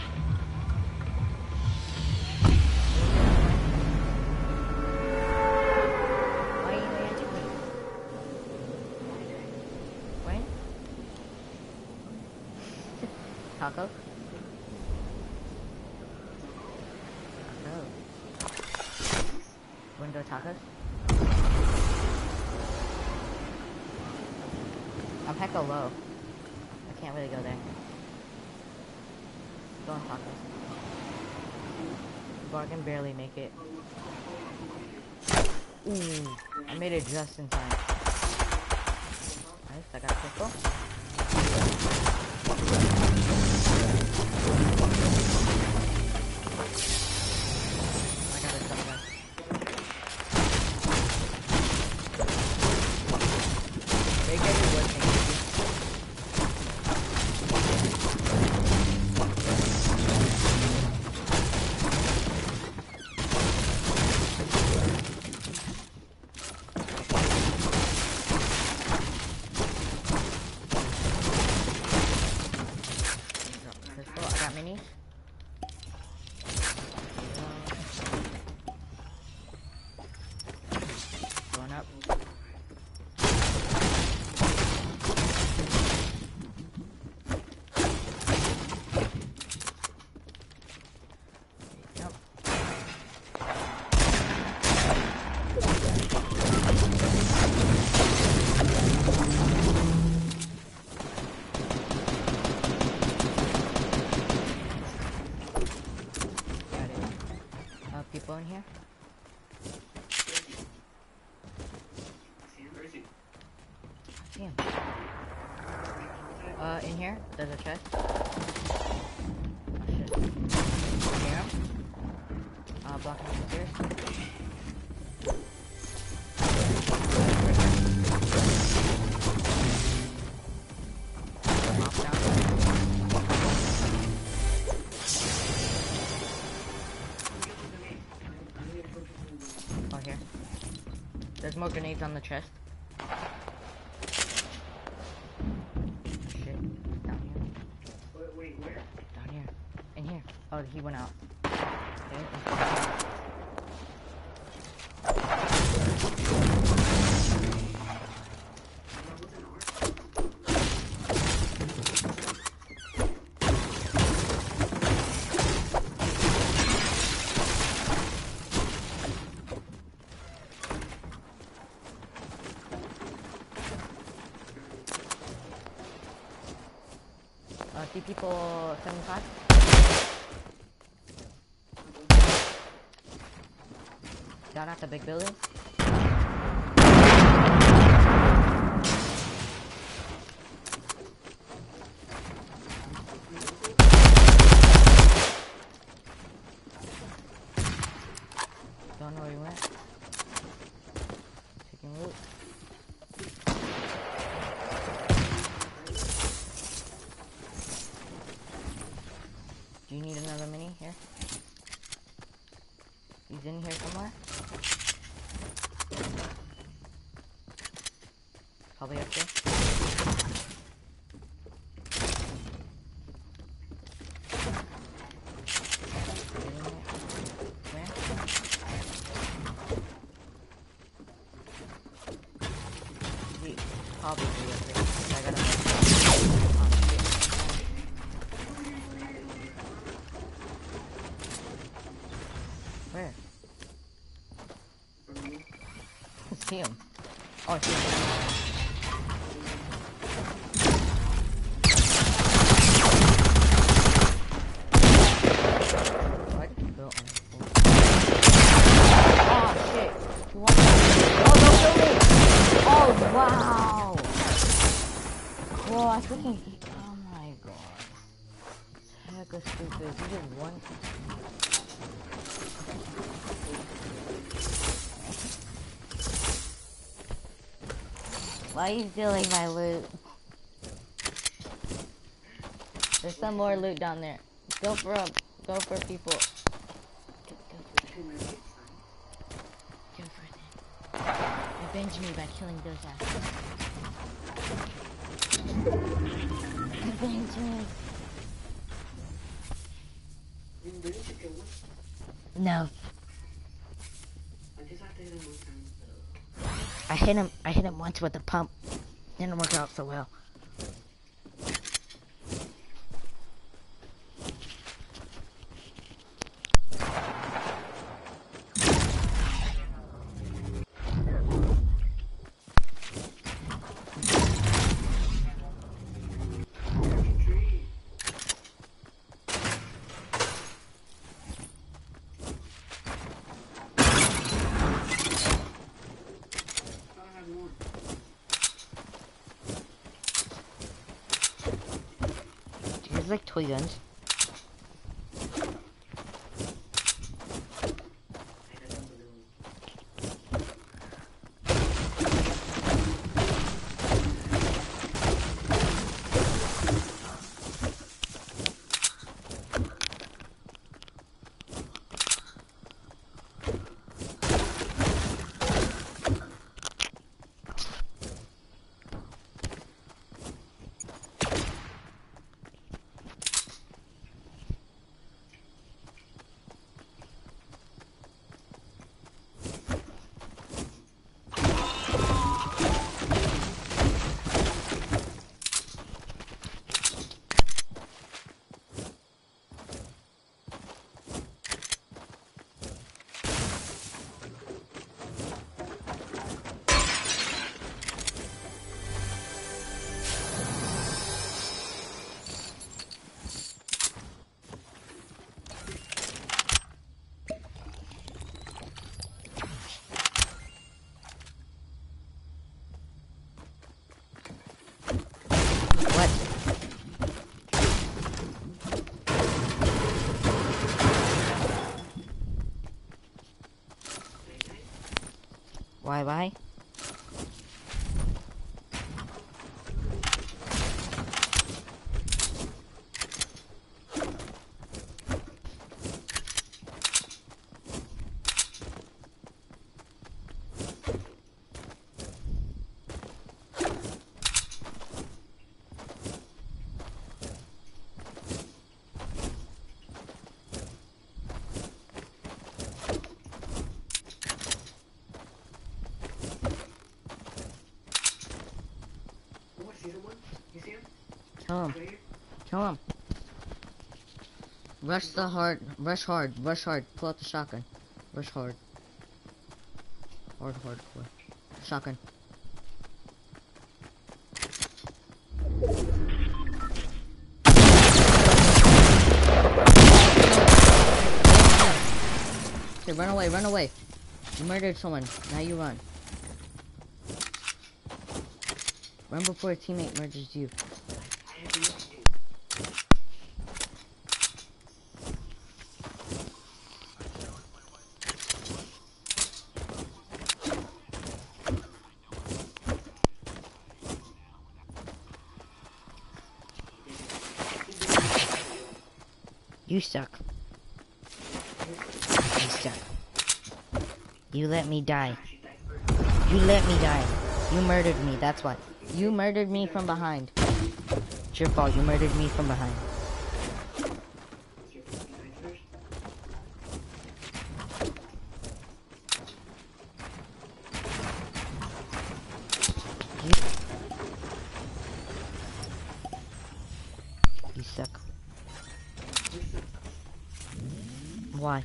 Why are you answering me? When? Taco? Taco. Window tacos? I'm hecka low. I can't really go there. Go on tacos. But I can barely make it. Ooh, I made it just in time. Nice, I got a pistol. I got a shotgun. They get you working. Pistol, I got minis. Going up. Yep. Got it. People in here? Where is he? See him. In here, there's a chest. Shit. Hear him? Blocking the stairs. Hop down. Oh, here. There's more grenades on the chest. Oh, he went out. Okay. Three people, 75. Down at the big building. Don't know where he went. Taking loot. Do you need another mini here? He's in here somewhere. Probably up there. Where? Probably up there. I gotta. Where? See him. Oh, I see him. What? Oh, shit. What? Oh, no, kill me! Oh, wow! Whoa, I freaking... Oh my god. Heck of stupid. You did one... Why are you stealing my loot? There's some more loot down there. Go for people. Go for it. Avenge me by killing those assholes. Avenge me. No. I hit him once with the pump. Didn't work out so well. There's like toy guns. Why? Kill him. Kill him. Rush hard. Rush hard. Pull out the shotgun. Rush hard. Hardcore. Shotgun. Okay, run away. You murdered someone. Now you run. Run before a teammate murders you. You suck. You suck. You let me die. You let me die. You murdered me, that's why. You murdered me from behind. It's your fault, you murdered me from behind. You suck. Why?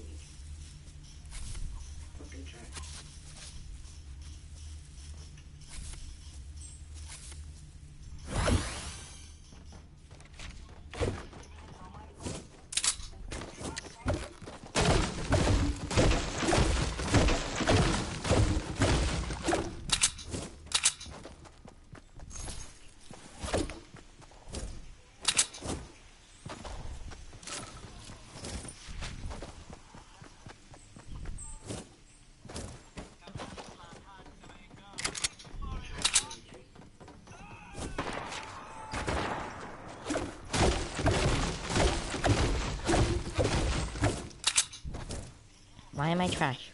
Why am I trash?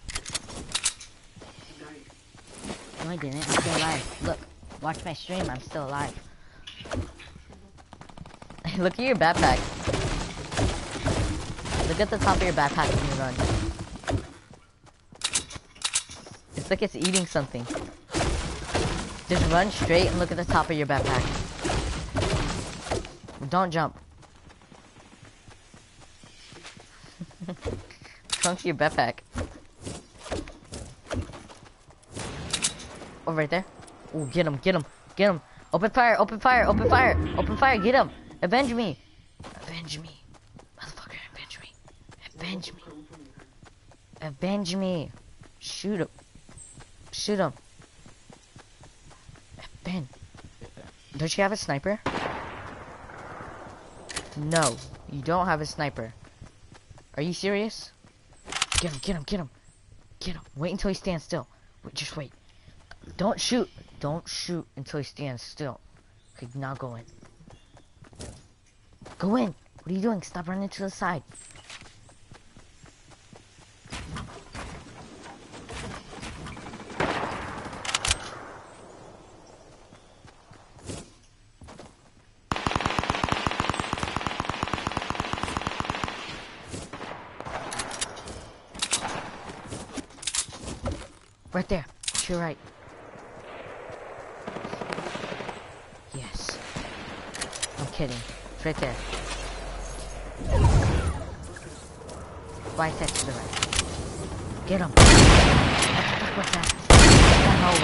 No, I didn't. I'm still alive. Look, watch my stream. I'm still alive. Look at your backpack. Look at the top of your backpack when you run. It's like it's eating something. Just run straight and look at the top of your backpack. Don't jump. What's to your backpack? Oh, right there. Oh, get him. Open fire, get him. Avenge me. Motherfucker, avenge me. Shoot him. Ben. Don't you have a sniper? No, you don't have a sniper. Are you serious? Get him. Wait until he stands still. Just wait. Don't shoot until he stands still. Okay, now go in. What are you doing? Stop running to the side. Right there. To your right. Yes. I'm kidding. It's right there. 5 steps to the right. Get him. What the fuck was that? What the hell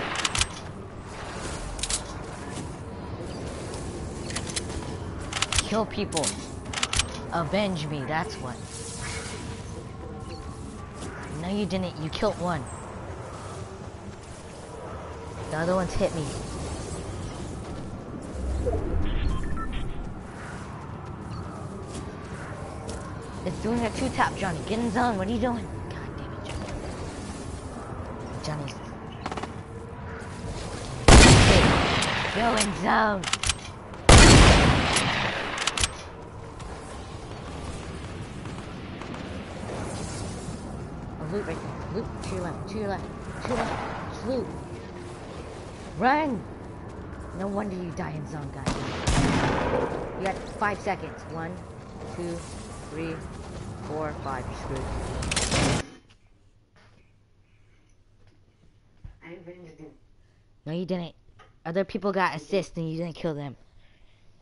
was that? Kill people. Avenge me, that's what. No, you didn't. You killed one. The other one's hit me. It's doing a 2-tap, Johnny. Get in zone. What are you doing? God damn it, Johnny. Go in zone. Oh, loot right there. Loot to your left. Just loot. Run! No wonder you die in zone, guys. You got 5 seconds. 1, 2, 3, 4, 5. You're screwed. I avenged him. No, you didn't. Other people got assists and you didn't kill them.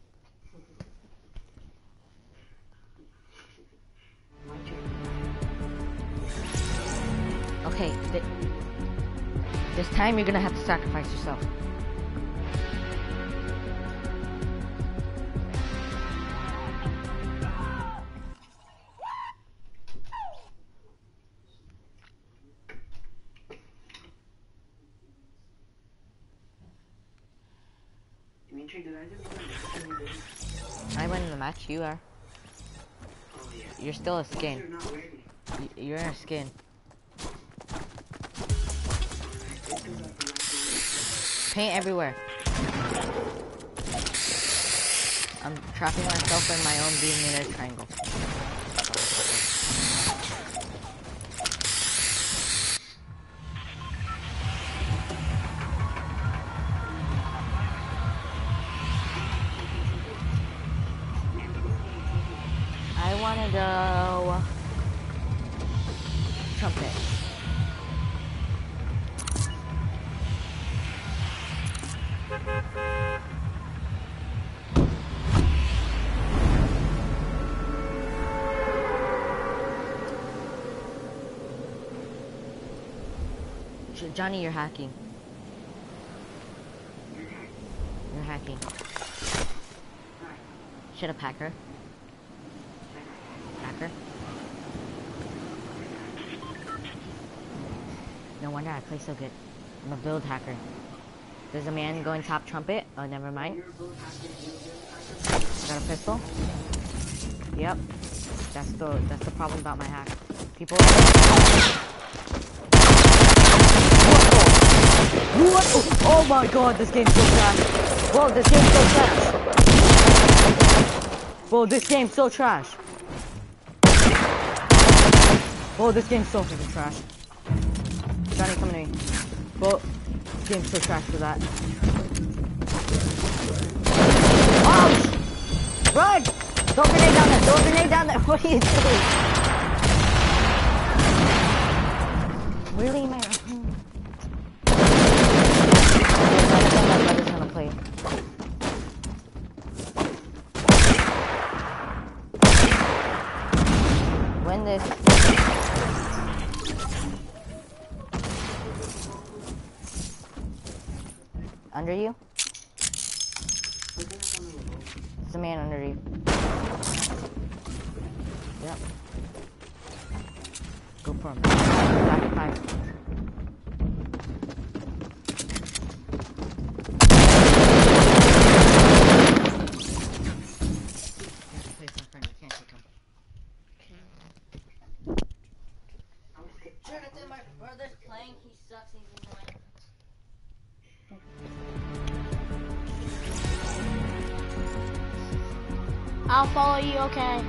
Okay, this time you're gonna have to sacrifice yourself. Dimitri, did I just win? I win in the match, you are. Oh yeah. You're still a skin. You're not ready. You're a skin. Paint everywhere. I'm trapping myself in my own being in a triangle. I wanna go trumpet. Johnny, you're hacking. You're hacking. Shut up, hacker. Hacker. No wonder I play so good. I'm a build hacker. There's a man going top trumpet. Oh, never mind. Got a pistol. Yep. That's the problem about my hack. People. What? Oh my god, this game's so trash. Whoa, this game's so trash. Whoa, this game's so trash. Whoa, this game's so freaking trash. Johnny, come to me. Whoa, this game's so trash for that. Oh! Run! Throw a grenade down there, throw a grenade down there. What are you doing? Really, man? Win this. Under you? It's a man under you. Yep. Go for him. Back at 5. My brother's playing, he sucks, he's annoying. I'll follow you, okay?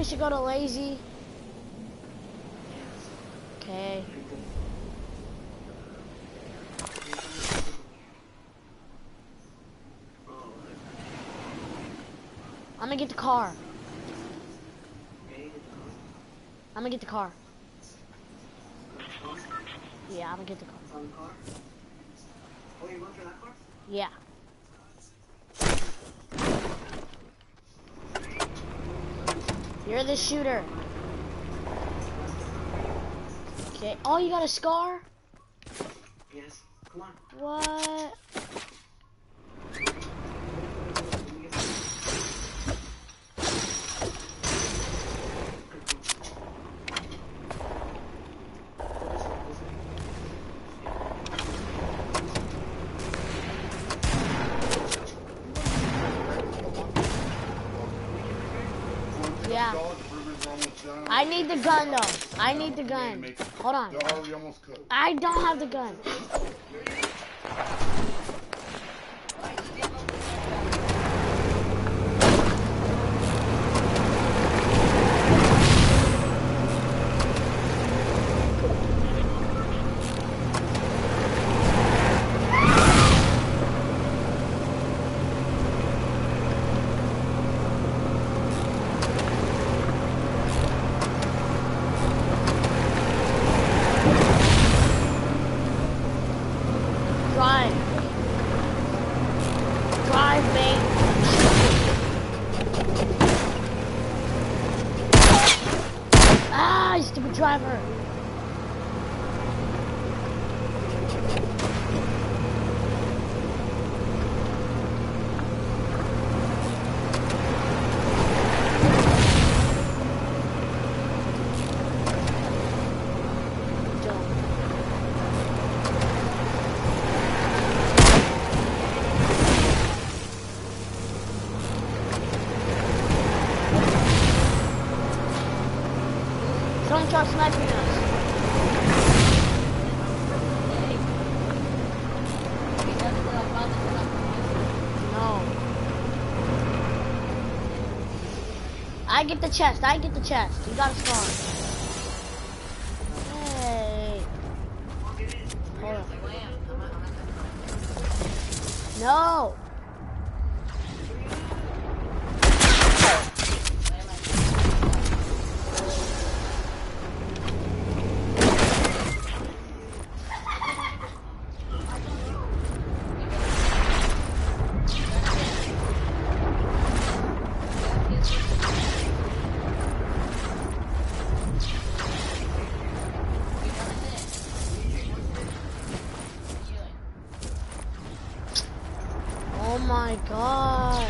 we should go to Lazy. Okay. I'm gonna get the car. I'm gonna get the car. Yeah, I'm gonna get the car. Oh, you going for that car? Yeah. You're the shooter. Okay. Oh, you got a scar? Yes. Come on. What? Yeah. I need the gun though. I need the gun. Hold on. I don't have the gun. Driver. Don't start sniping us. No. I get the chest. I get the chest. You got a scar. Hey. Hold on. No. Oh my god.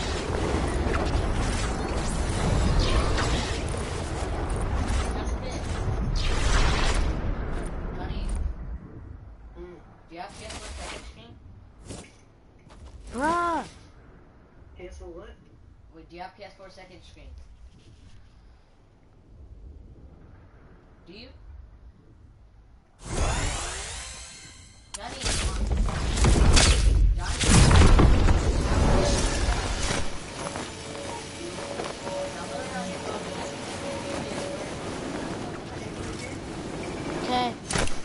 Do you have PS4 second screen? Bruh. PS4 what? Wait, do you have PS4 second screen? Do you? Johnny, Okay.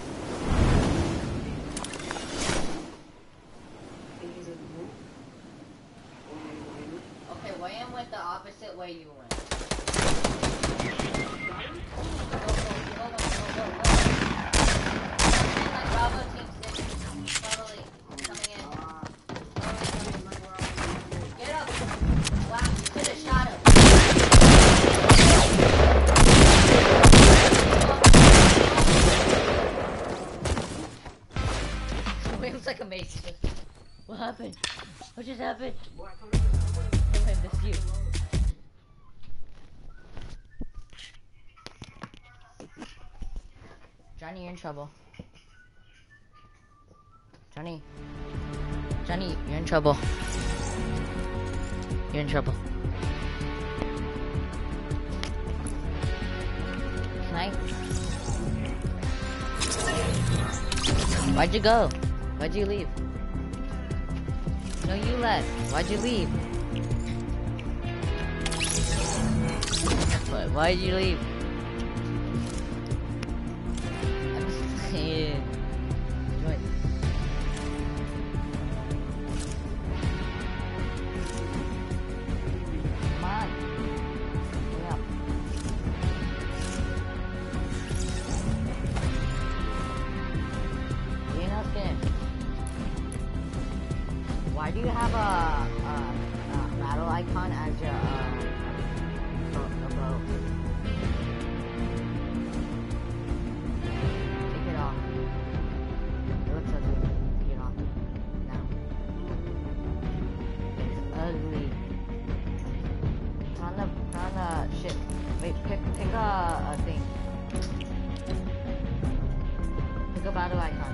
okay, William went the opposite way you went. Bravo Team 6, totally coming in. Get up! Wow, you could have shot him. William's like amazing. What happened? What just happened? William, this is you. Johnny, you're in trouble. Johnny. Johnny, you're in trouble. You're in trouble. Snipe. Why'd you go? Why'd you leave? No, you left. Why'd you leave? What? Why did you leave? I'm just saying. Join. Come on. Hurry up. You know, skin. Why do you have a battle icon as your bow? Take it off. It looks ugly. Take it off. Now. It's ugly. Put on the shit. Wait, pick a thing. Pick a battle icon.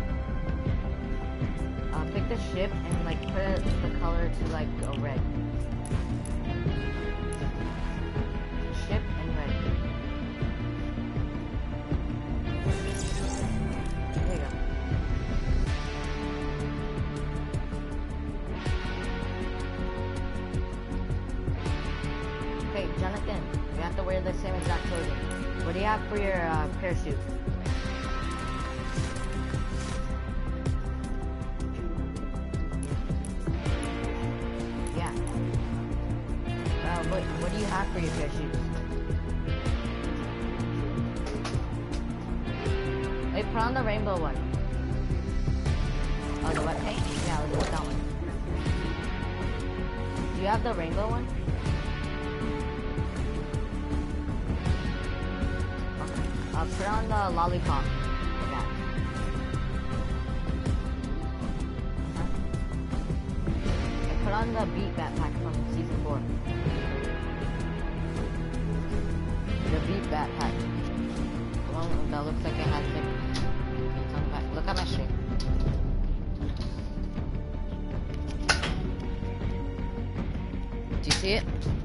Pick the ship and like put the color to like a red. Ship and red. There you go. Okay, Jonathan, you have to wear the same exact clothing. What do you have for your parachute? What do you have for your parachutes? Wait, put on the rainbow one. Oh, the wet paint? Yeah, let's do that one. Do you have the rainbow one? Okay. Put on the lollipop. Yeah. And put on the beat backpack from season 4. The beat backpack. The one that looks like it has the beats on the back. Look at my stream. Do you see it?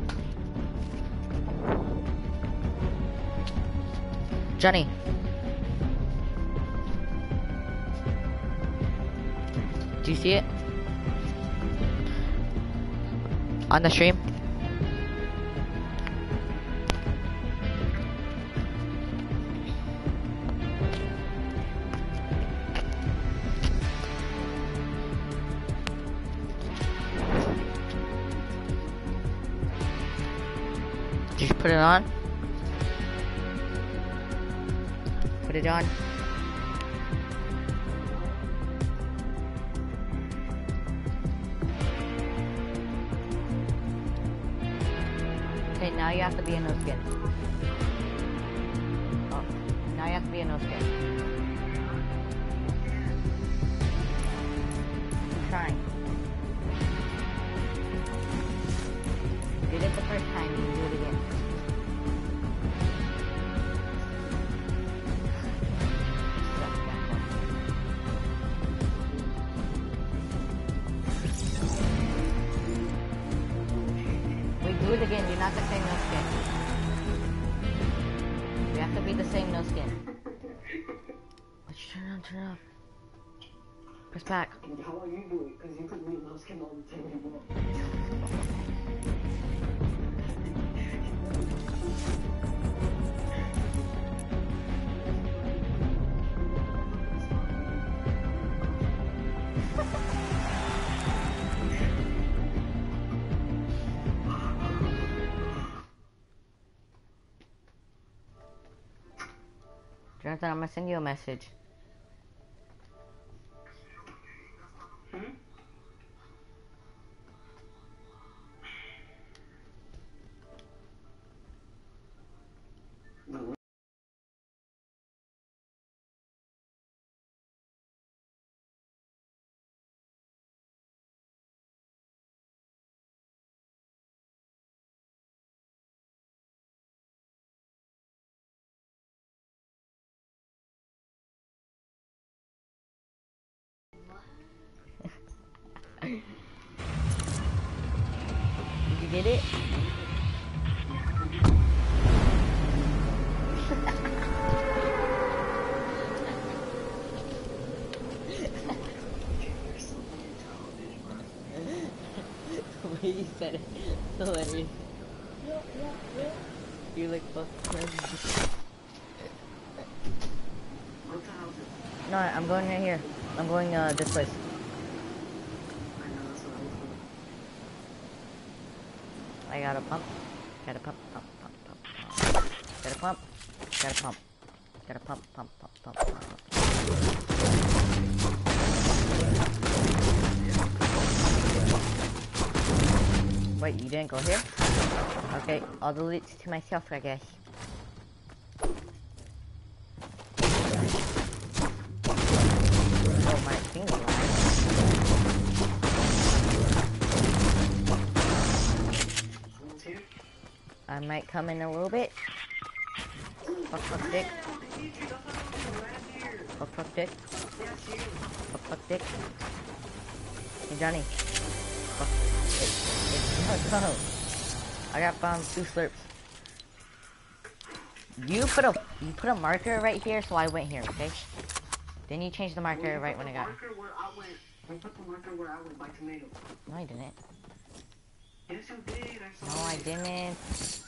Johnny. Do you see it? On the stream? Did you put it on? Put it on. Okay, now you have to be a no skin. Oh, now you have to be a no skin. I'm trying. You did it the first time, you can do it again. Do it again, you're not the same no skin. You have to be the same no skin. Let's turn it off. Press back. How are you doing? Because you put me in no skin all the time. Jonathan, I'm gonna send you a message. Did you get it? The way you said it. Hilarious. You're like, fuck. What the hell is it? No, I'm going right here. I'm going this place. I know, that's what I was doing. I got a pump. Got a pump, pump, pump, pump, pump. Got a pump. Got a pump. Got a pump, pump, pump, pump, pump. Wait, you didn't go here? Okay, all the loot's to myself, I guess. Oh, my thing's alive. Someone's here? I might come in a little bit. Fuck, fuck, dick. Fuck, fuck, dick. Fuck, fuck, dick. Hey, Johnny. Fuck. Let's go. I got 2 slurps. You put a marker right here, so I went here, okay? Then you changed the marker right when I got it. I put the marker where I went by tomato. No, I didn't. Yes, you did. I saw No, I didn't.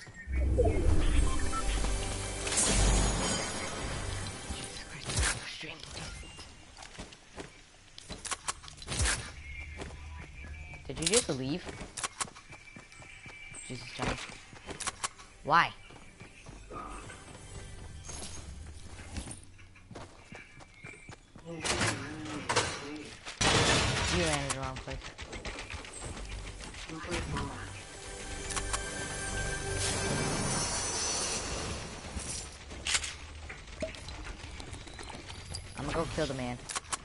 Did you just leave? Jesus, Johnny. Why? You ran in the wrong place. I'm gonna go kill the man.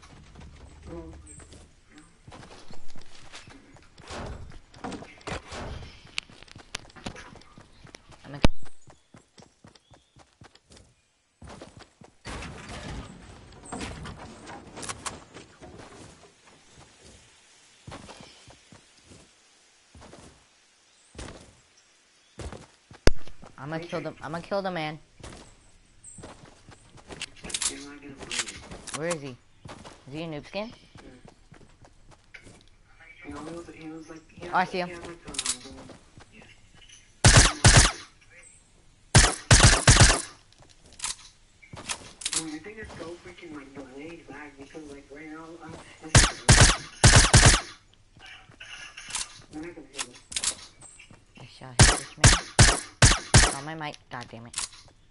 I'm gonna kill the man. Where is he? Is he a noob skin? He was like, Oh, I see him. I think it's so freaking like delayed back because like right now I'm not gonna hit him. I shall hit this man. Oh, my mic. God damn it.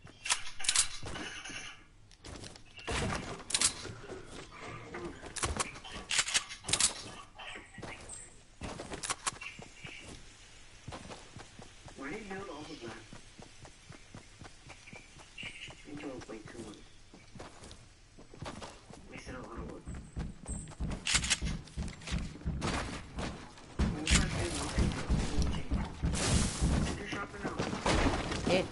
Why did you build all of that? You killed way too much. Wasted a lot of wood. Did you shop it out? Did.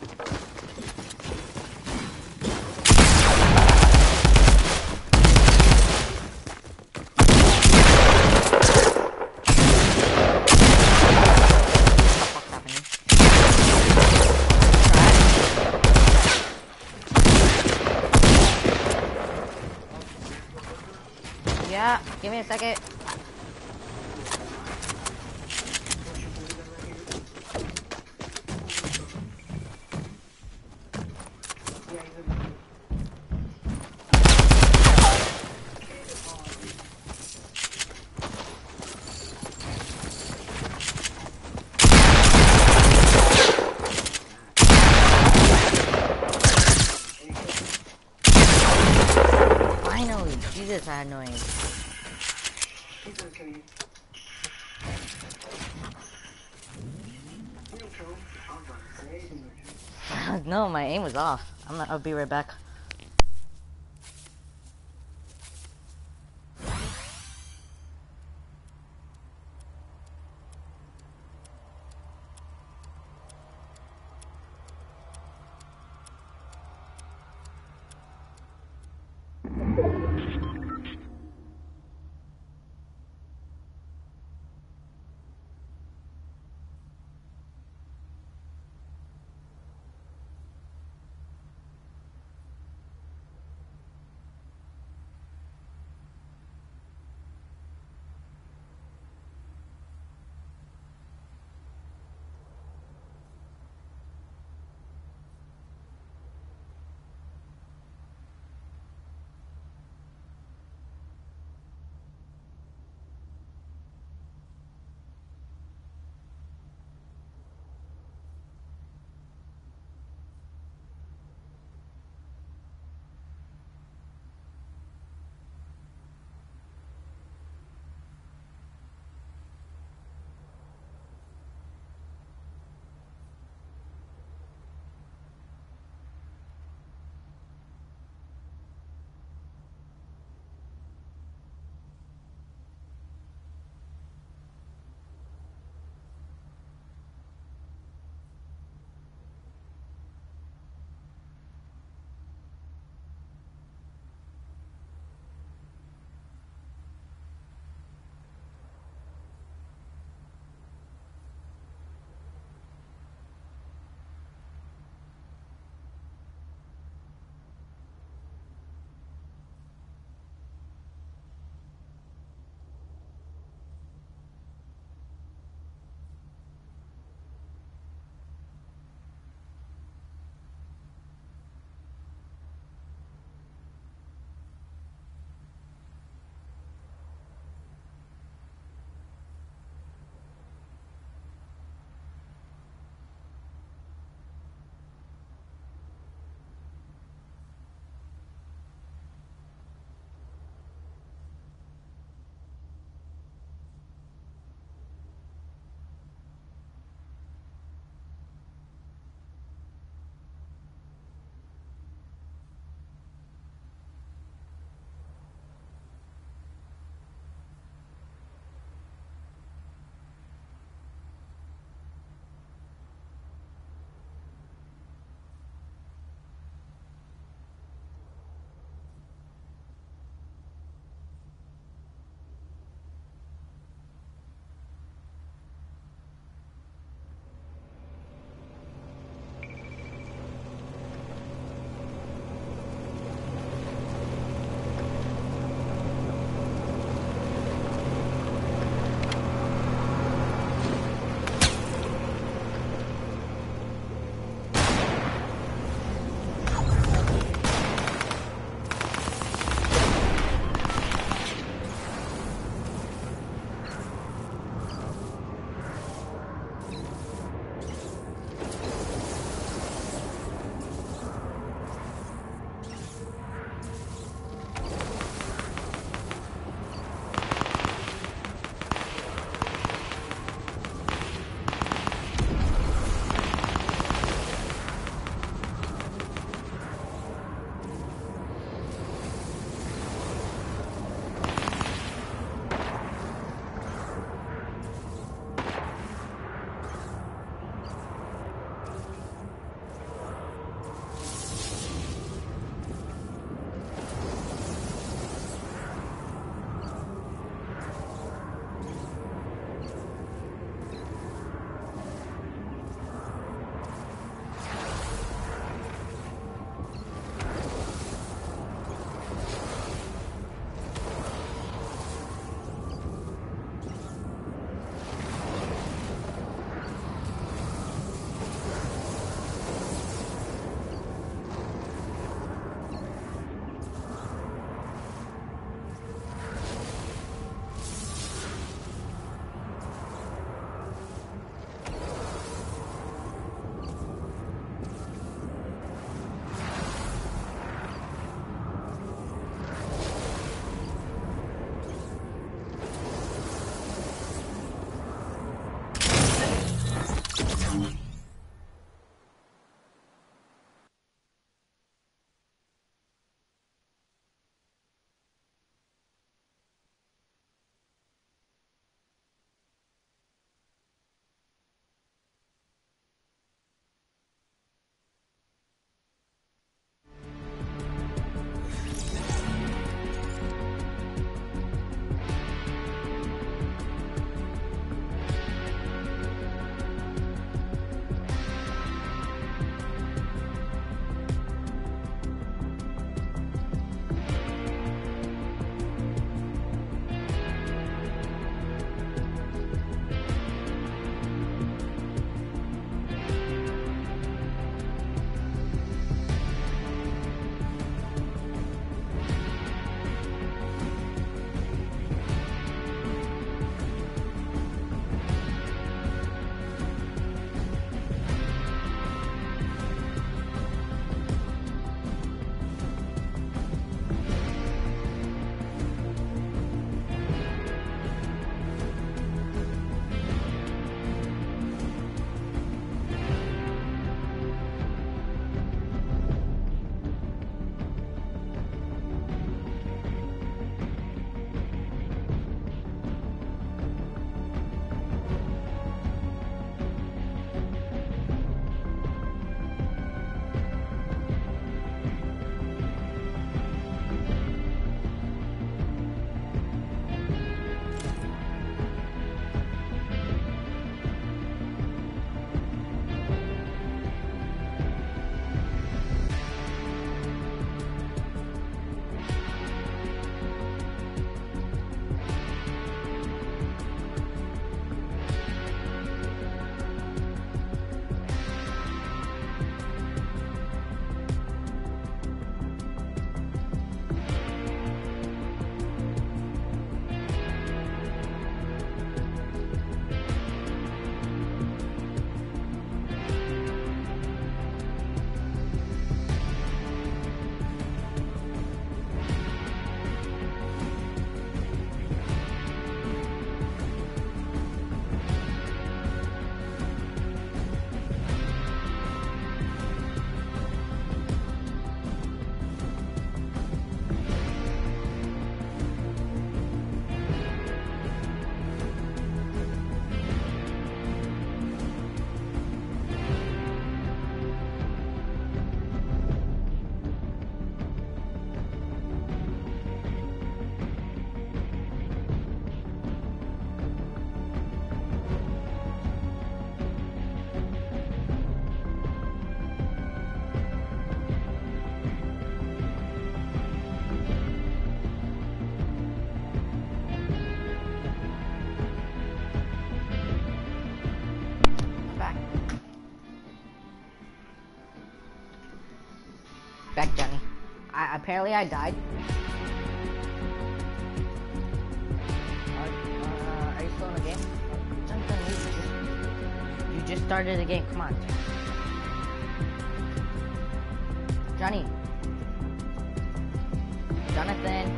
Yeah, give me a second. Finally, Jesus, how annoying. He's gonna kill you. You don't kill him. I was about to say. No, my aim was off. I'll be right back. Apparently I died. Are you still in the game? You just started the game. Come on. Johnny. Jonathan.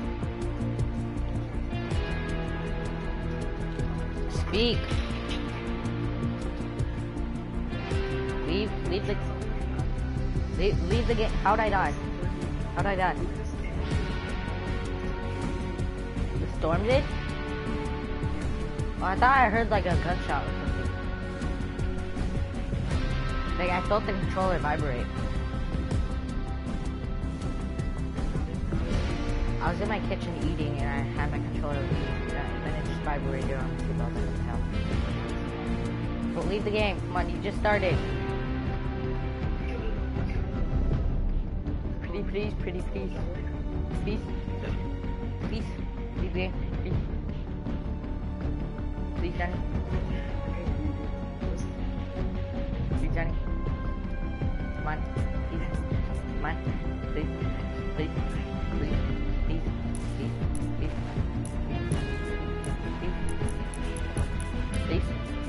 Speak. Leave the game. How'd I die? How'd I die? The storm did? Oh, I thought I heard like a gunshot or something. Like I felt the controller vibrate. I was in my kitchen eating and I had my controller and then it just vibrated on the keyboard. Don't leave the game. Come on, you just started. Please, please. Please, leave the game. Please, Johnny. Please, Johnny. Come on. Please. Come on. Please. Please. Please. Please. Please. Please. Please. Please.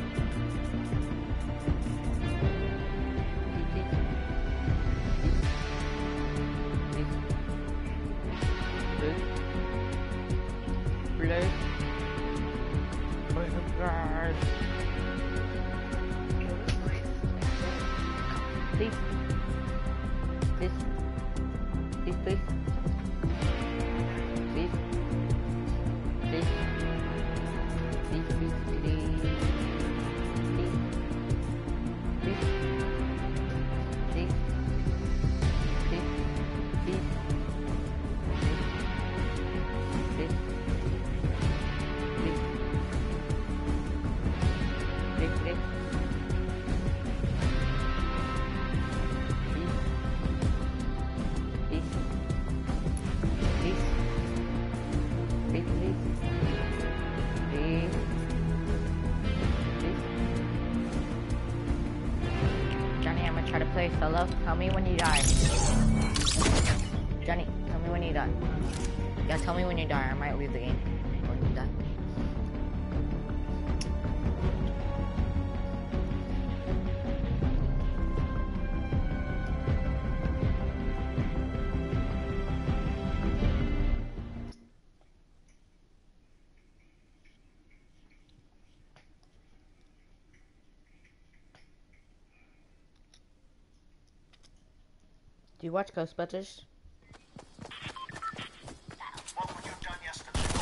Solo, tell me when you die. Johnny, tell me when you die. Yeah, tell me when you die. I might leave the game when you die. Do you watch Ghostbusters? What would you have done yesterday?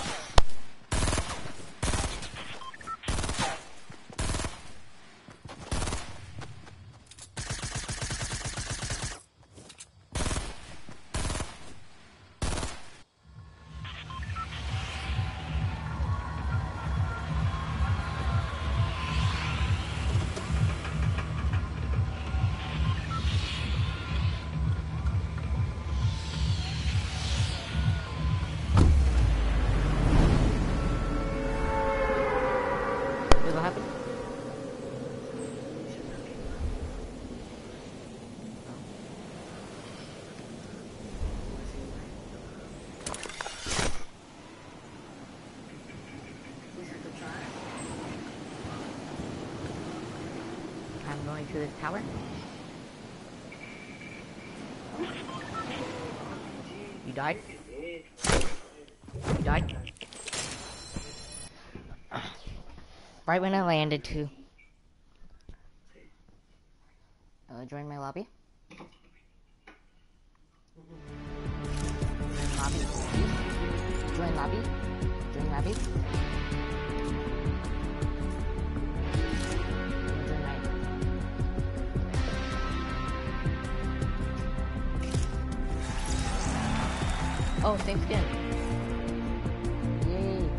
What happened? I'm going to this tower. You died? You died? Right when I landed too. Join my lobby. Lobby. Join lobby. Join lobby. Join my... Oh, same skin. Yay.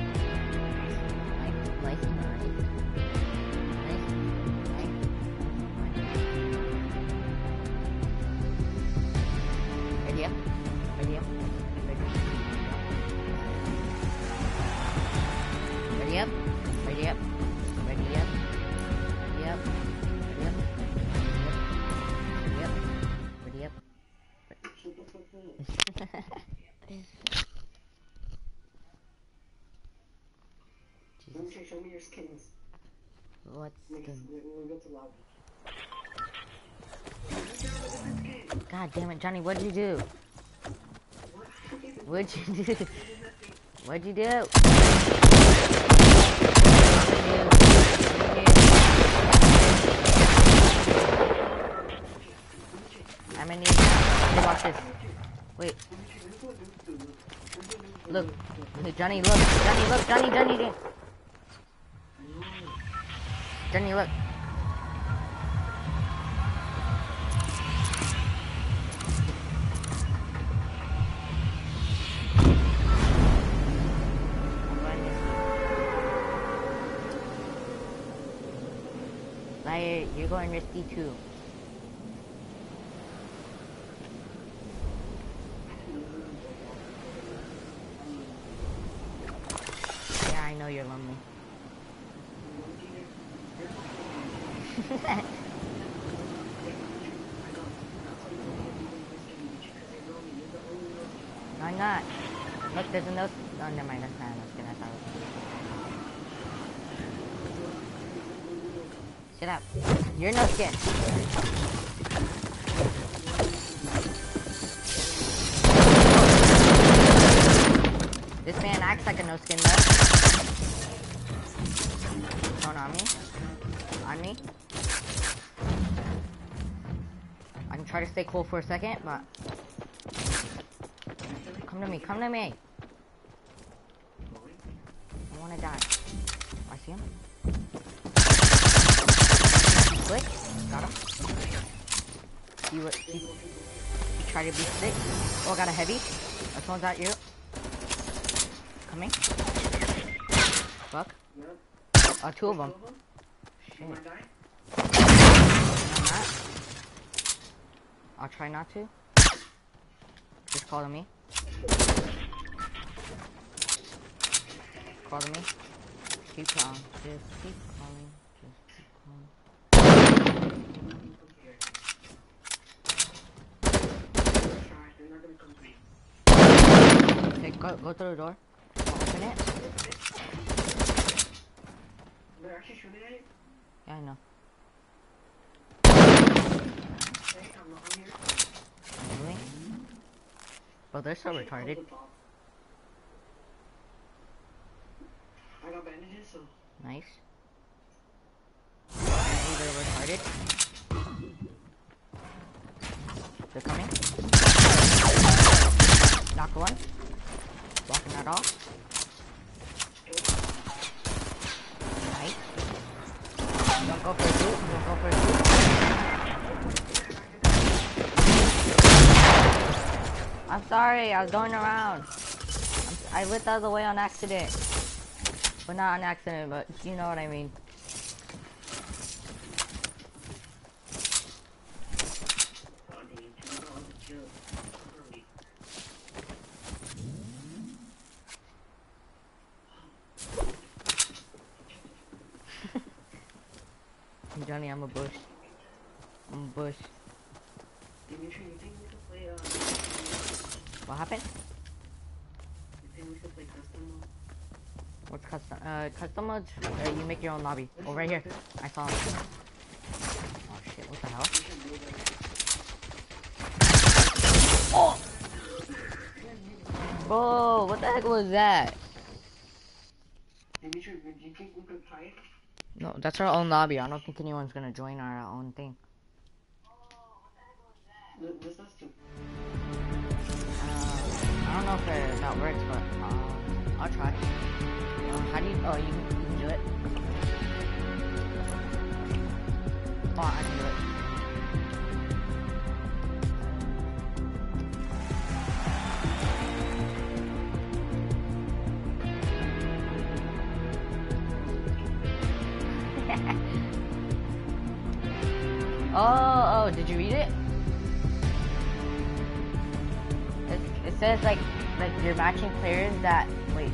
Nice. Ready up. Ready up. Ready up. Ready up. Ready up. Ready up. Ready up. Ready up. Ready up. Ready up. show me your skins. What Next, skin? we'll go to lobby. God damn it, Johnny, what'd you do? What'd you do? What'd you do? I'm gonna need. Hey, watch this. Wait. Look. Hey, Johnny, look. Johnny, look. Johnny. Johnny, look. Liar, you're going risky too. Yeah, I know you're lonely. No, I'm not. Look, there's a no. Oh, never mind. That's not a no skin. I thought it was. Shut up. You're no skin. This man acts like a no skin though. Don't on me. On me. I can try to stay cool for a second, but come to me. Come to me. I want to die. I see him. Click. Got him. He tried to be sick. Oh, I got a heavy. This one's at you. Coming. Fuck. Two of them. Shit. I'm not. I'll try not to. Just call to me. Call to me. Keep calling. Just keep calling. Just keep calling. Okay, go through the door. Open it. They're actually shooting at it? Yeah, I know. Hey, I'm here. Really? Well, they're so retarded. I got bandages, so. Nice. Apparently they're retarded. They're coming. Knock one. Blocking that off. Nice. Don't go for a shoot. Don't go for a shoot. I'm sorry. I was going around. I lit the other way on accident. Well, not on accident, but you know what I mean. Johnny, I'm a bush. I'm a bush. Dimitri, you think we could play, What happened? you think we could play custom mode? What's custom? Custom mode? You make your own lobby. Oh, right here. I saw him. Oh shit! What the hell? Oh! Whoa! What the heck was that? Dimitri, do you think we could play? No, that's our own lobby. I don't think anyone's gonna join our own thing. This is too. I don't know if that works, but I'll try. How do you? Oh, you can do it. Oh, I can do it. Oh, did you read it? It says like you're matching players that wait.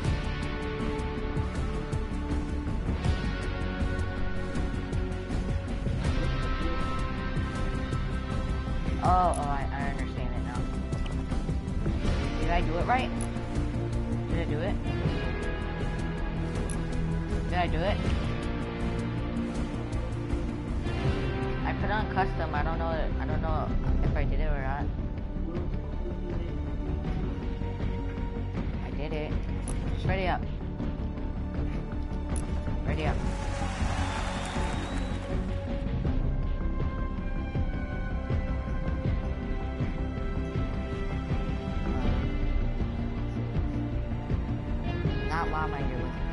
Oh, I understand it now. Did I do it right? Did I do it? Did I do it? I put on custom. I don't know if I did it or not. I did it. Just ready up. Ready up. Not while my you're looking for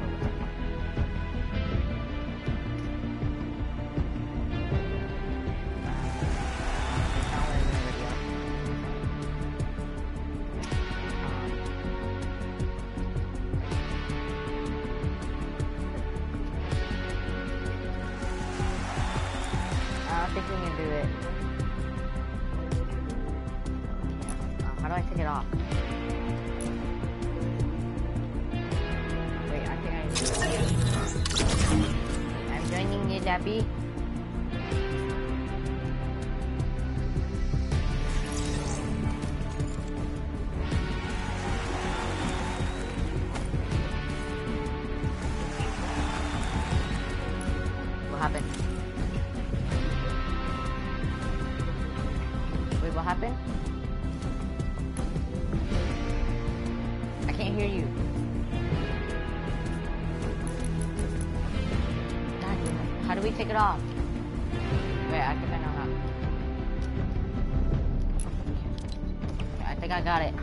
I don't think we can do it. How do I take it off? Wait, I think I can do it. I'm joining you, Debbie. What happened? Wait, what happened? I can't hear you. God damn it. How do we take it off? Wait, I think I know how. Okay, I think I got it.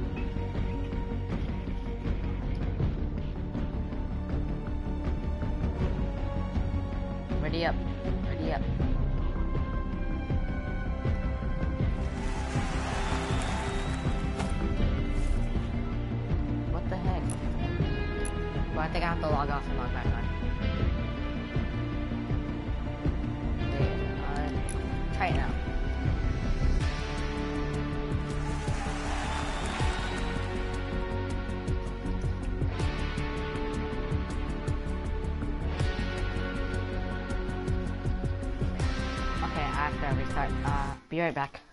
Ready up. Ready up. What the heck? Well, I think I have to log off and log back on. Wait, try it now. Okay, I have to restart. Be right back.